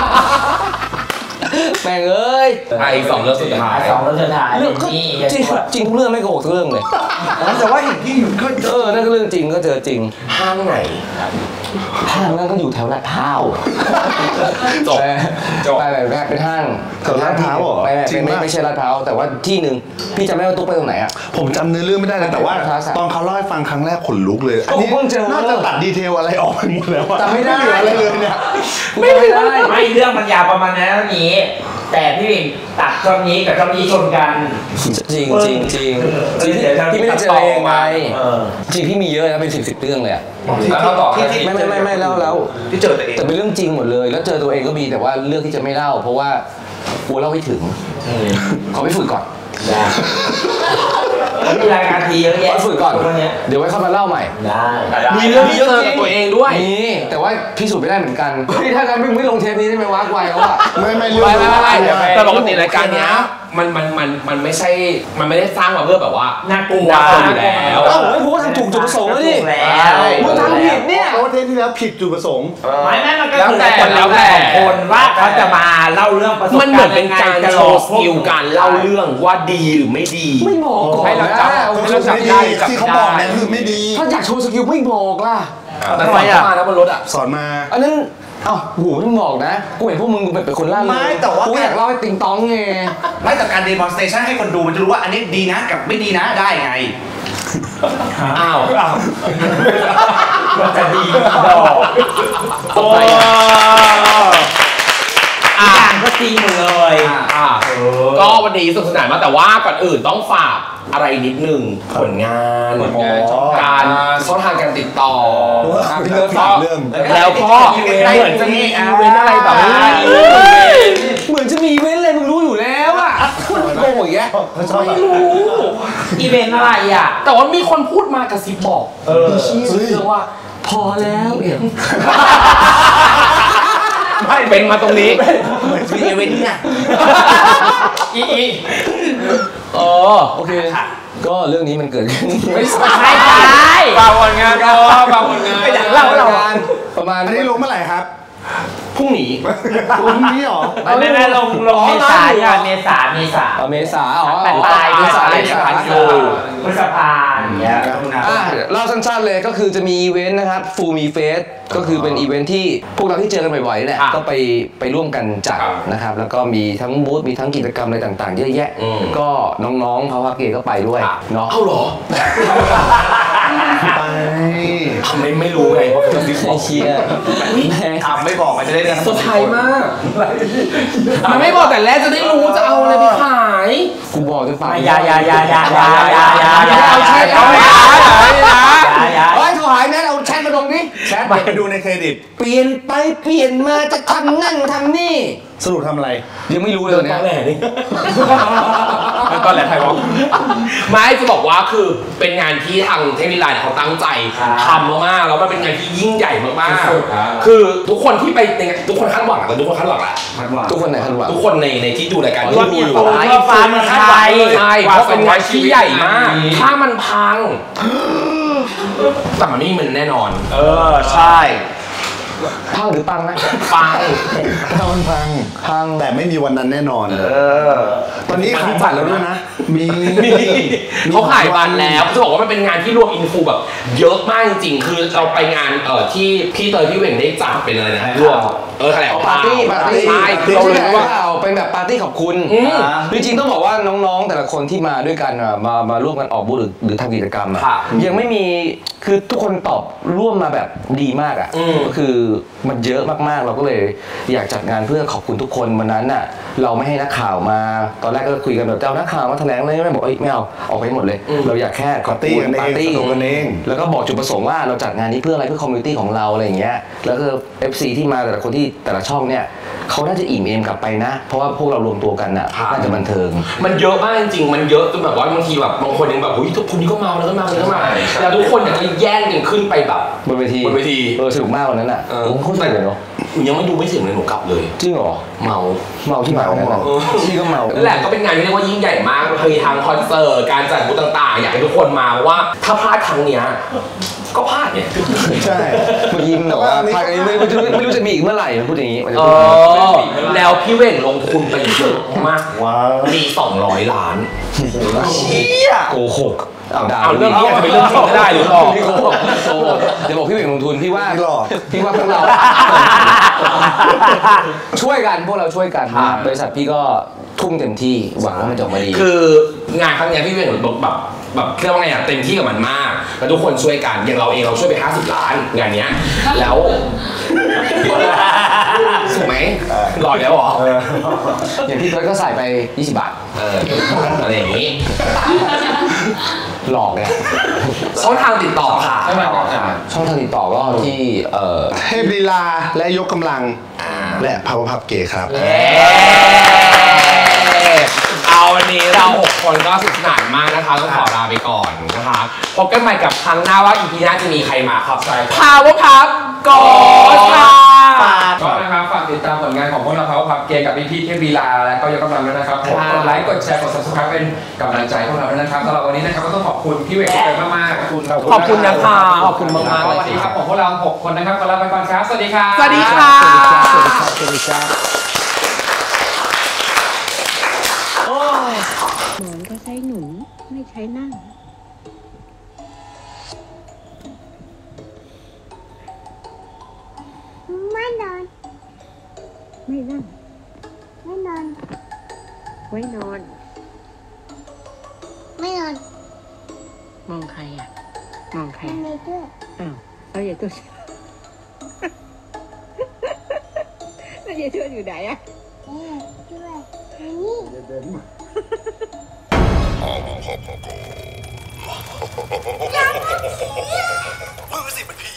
แม่งเอ้ยไอ้2 เรื่องสุดท้าย 2 เรื่องสุดท้ายเรื่องจริงทุกเรื่องไม่โกหกทุกเรื่องเลยแต่ว่าเห็นพี่อยู่ก็นั่นก็เรื่องจริงก็เจอจริงห้างไหนห้างนั่นก็อยู่แถวลาดพร้าวจบไปแบบเป็นห้างแถวลาดพร้าวเหรอ จริงปะไม่ใช่ลาดพร้าวแต่ว่าที่หนึ่งพี่จำไม่ได้ว่าตุ๊กไปตรงไหนอ่ะผมจำเนื้อเรื่องไม่ได้เลยแต่ว่า ตอนเขาเล่าให้ฟังครั้งแรกขนลุกเลย อันนี้ผมเพิ่งเจอน่าจะตัดดีเทลอะไรออกไปหมดแล้วอะจำไม่ได้เหลืออะไรเลยเนี่ยไม่ได้ไม่เรื่องมันยาวประมาณนี้ แต่พี่บิ่งตัดช่องนี้กับช่องนี้ชนกันจริงจริงจริงพี่ไม่ได้เจอเองไงจริงพี่มีเยอะนะเป็น10 เรื่องเลยอ่ะแล้วเราต่อไม่เล่าแล้วที่เจอตัวเองแต่เป็นเรื่องจริงหมดเลย แล้วเจอตัวเองก็มีแต่ว่าเรื่องที่จะไม่เล่า เพราะว่ากลัวเล่าไม่ถึงเขาไปฝึกก่อนมีรายการทีเยอะแยะไปฝึกก่อนวันนี้เดี๋ยวไว้เข้ามาเล่าใหม่ได้มีเรื่องที่เจอกับตัวเองด้วยนี่แต่ว่าพิสูจน์ไม่ได้เหมือนกันถ้างั้นมึงไม่ลงเทปนี้ได้ไหมวะไวแล้วอ่ะไม่เรื่องไม่แต่ปกติรายการเนี้ยมันไม่ใช่มันไม่ได้สร้างมาเพื่อแบบว่าน่ากลัวอยู่แล้วเอ้าไม่พูดว่าทำถูกจุดประสงค์แล้วดิถูกแล้วมึงทำผิดเนี่ยเพราะว่าเทปที่แล้วผิดจุดประสงค์ไม่มันก็แล้วคือแต่คนคนว่าเขาจะมาเล่าเรื่องประสบการณ์มันเหมือนเป็นการโชว์สกิลการเล่าเรื่องว่าดีหรือไม่ดีไม่บอกก่อนให้เราจับนะให้เราจับไม่ได้ดีจับที่เขาบได้อกเนี่ยคือไม่ดีถ้าอยากโชว์สกิลไม่บอกล่ะแต่สอนเข้ามาแล้วบนรถอ่ะสอนมาอันนั้นเอ้าโหไม่บอกนะกูเห็นพวกมึงเป็นคนล่าเริงไม่แต่ว่ากูอยากเล่าให้ติงตองไงไม่แต่การ demonstration ให้คนดูมันจะรู้ว่าอันนี้ดีนะกับไม่ดีนะได้ไงอ้าวมันจะดีดอกโอ้อย่างก็จริงหมดเลยก็วันนี้สนุกสนานมากแต่ว่าก่อนอื่นต้องฝากอะไรนิดนึงผลงานผลงานช่องทางการช่องทางการติดต่อพี่เลิศฝากเรื่องแล้วก็เหมือนจะมีอีเวนต์อะไรแบบนี้เหมือนจะมีเว้นเลยมึงรู้อยู่แล้วอ่ะคุณโกงอย่างเงี้ยไม่รู้อีเวนต์อะไรอ่ะแต่ว่ามีคนพูดมากระซิบบอกชี้เรื่องว่าพอแล้วเนี่ยไม่เป็นมาตรงนี้มีอีเวนต์เนี่ยโอเคก็เรื่องนี้มันเกิดขึ้นไม่ใช่ไม่ใช่ฝากผลงานก็ฝากผลงานไม่อยากเล่าประมาณอันนี้ลงเมื่อไหร่ครับพรุ่งนี้พรุ่งนี้เหรอไม่ลงเมษายนเมษาเมษาอ๋อปลายเมษา พฤษภาอย่างเงี้ยเล่าสั้นๆเลยก็คือจะมีอีเวนต์นะครับฟูมีเฟสก็คือเป็นอีเวนต์ที่พวกเราที่เจอกันบ่อยๆนี่แหละก็ไปร่วมกันจัดนะครับแล้วก็มีทั้งบูธมีทั้งกิจกรรมอะไรต่างๆเยอะแยะก็น้องๆเขาพักเกย์ก็ไปด้วยเนาะเอ้าเหรอไปไม่รู้ไงเพราะกระซิบบอกเชียร์ไม่บอกมันจะได้เรื่องสดใสมากมันไม่บอกแต่แรกจะได้รู้จะเอาอะไรไปขายกูบอกจะฝากอย่าเอาแชทเอาเอาไม่อย่าเฮ้ยโทรหายแมทเอาแชทมาลงดิแชทไปดูในเครดิตเปลี่ยนไปเปลี่ยนมาจะทำนั่นทำนี่สรุปทำอะไรยังไม่รู้เลยเนี่ยตอนแรกนี่ตอนแหลไทยวะไม่จะบอกว่าคือเป็นงานที่ทางเทพนิลาเนี่ยเขาตั้งใจทำมากๆแล้วมันเป็นงานที่ยิ่งใหญ่มากๆคือทุกคนที่ไปในทุกคนคาดหวังแต่ทุกคนคาดหวังแหละทุกคนไหนทันวะทุกคนในที่ดูรายการว่ามีตัวฟ้ามันไทยใช่เพราะเป็นงานที่ใหญ่มาก ถ้ามันพังแต่มันไม่มีมันแน่นอนใช่พังหรือปังนะปังถ้ามันพังแต่ไม่มีวันนั้นแน่นอนตอนนี้ขายบัตรแล้วด้วยนะ มีเขาขายบัตรแล้วจะบอกว่ามันเป็นงานที่รวมอินฟูแบบเยอะมากจริงๆคือเราไปงานที่พี่เตยพี่เหว่งได้จัดเป็นอะไรนะรวมแถลงปาร์ตี้ใช่เราเราเลเลย ยว่าว่าเป็นแบบปาร์ตี้ขอบคุณจริงๆต้องบอกว่าน้องๆแต่ละคนที่มาด้วยกันมาร่วมกันออกบูธหรือทำกิจกรรมยังไม่มีคือทุกคนตอบร่วมมาแบบดีมากอ่ะก็คือมันเยอะมากๆเราก็เลยอยากจัดงานเพื่อขอบคุณทุกคนวันนั้นน่ะเราไม่ให้นักข่าวมาตอนแรกก็คุยกันแบบเจ้านักข่าวมาแถลงเลยไม่บอกไม่เอาออกไปหมดเลยเราอยากแค่ขอบคุณปาร์ตี้กันเองแล้วก็บอกจุดประสงค์ว่าเราจัดงานนี้เพื่ออะไรเพื่อคอมมูนิตี้ของเราอะไรอย่างเงี้ยแล้วก็ FC ที่มาแต่ละคนที่แต่ละช่องเนี่ยเขาน่าจะอิ่มเอมกลับไปนะเพราะว่าพวกเรารวมตัวกันน่ะน่าจะบันเทิงมันเยอะมากจริงๆมันเยอะจนแบบว่าบางทีแบบบางคนยังแบบเฮ้ยทุกคนนี้ก็มาแล้วก็มาแล้วก็มาแล้วทุกคนเนี่ยก็แย่งกันขึ้นไปแบบบนเวทีสนุกมากวันนั้นอ่ะโคตรสนุกเลยเนาะยังไม่ดูไม่ถึงเลยหนูกลับเลยจริงเหรอเมาที่เมาที่ก็เมานั่นแหละก็เป็นงานที่เรียกว่ายิ่งใหญ่มากคือทางคอนเสิร์ตการจัดบูธต่างๆอยากให้ทุกคนมาเพราะว่าถ้าพลาดครั้งเนี้ยก็พลาดเนี่ยใช่เมื่อกี้ยิ้มแต่ว่าภาคนี้ไม่รู้จะมีอีกเมื่อไหร่มันพูดอย่างนี้มันจะเอพูดอแล้วพี่เว่งลงทุนไปเยอะมากว้าวมี200 ล้านโกหกเอาเรื่องนี้อาจจะเป็นเรื่องจริงก็ได้หรือเปล่าพี่โกหกเดี๋ยวบอกพี่เบ่งลงทุนพี่ว่าพวกเรา ช่วยกันพวกเราช่วยกันบริษัทพี่ก็ทุ่มเต็มที่หวังว่ามันจะออกมาดีคืองานครั้งนี้พี่เว่งแบบเรียกว่าไงอะเต็มที่กับมันมากแล้วทุกคนช่วยกันอย่างเราเองเราช่วยไป50 ล้านงานเนี้ยแล้วถูกไหมหลอดแล้วเหรออย่างพี่เบิร์ดก็ใส่ไป20 บาทอะไรอย่างนี้หลอกเลยช่องทางติดต่อค่ะช่องทางติดต่อก็ที่เทพลีลาและยกกำลังและพาวพับเกย์ครับเอาวันนี้เรา6 คนก็สนุกสนานมากนะคะต้องขอลาไปก่อนนะคะพบกันใหม่กับครั้งหน้าว่า EP หน้าจะมีใครมาครับพาวพับกอดค่ะก็นะครับฝากติดตามผลงานของพวกเราเขาพับเกย์กับพี่ๆเทพลีลาและก็ยกกำลังด้วยนะครับผมกดไลค์กดแชร์กด subscribe เป็นกำลังใจพวกเราด้วยนะครับสำหรับวันนี้นะครับก็ต้องขอบคุณพี่เวกมากๆขอบคุณนะคะขอบคุณมากๆเลยวันนี้ครับผมพวกเรา6 คนนะครับขอลาไปก่อนครับสวัสดีครับสวัสดีค่ะสวัสดีครับหมอนก็ใช้หนุนไม่ใช้นั่งไม่นอนไม่นั่งไม่นอนไว้นอนไม่นอนมองใครอ่ะมองใครไม่ด้วยอ้าวเอาอย่าตัวแล้วอย่าตัวอยู่ไหนอ่ะด้วยนี่มือสิมันพี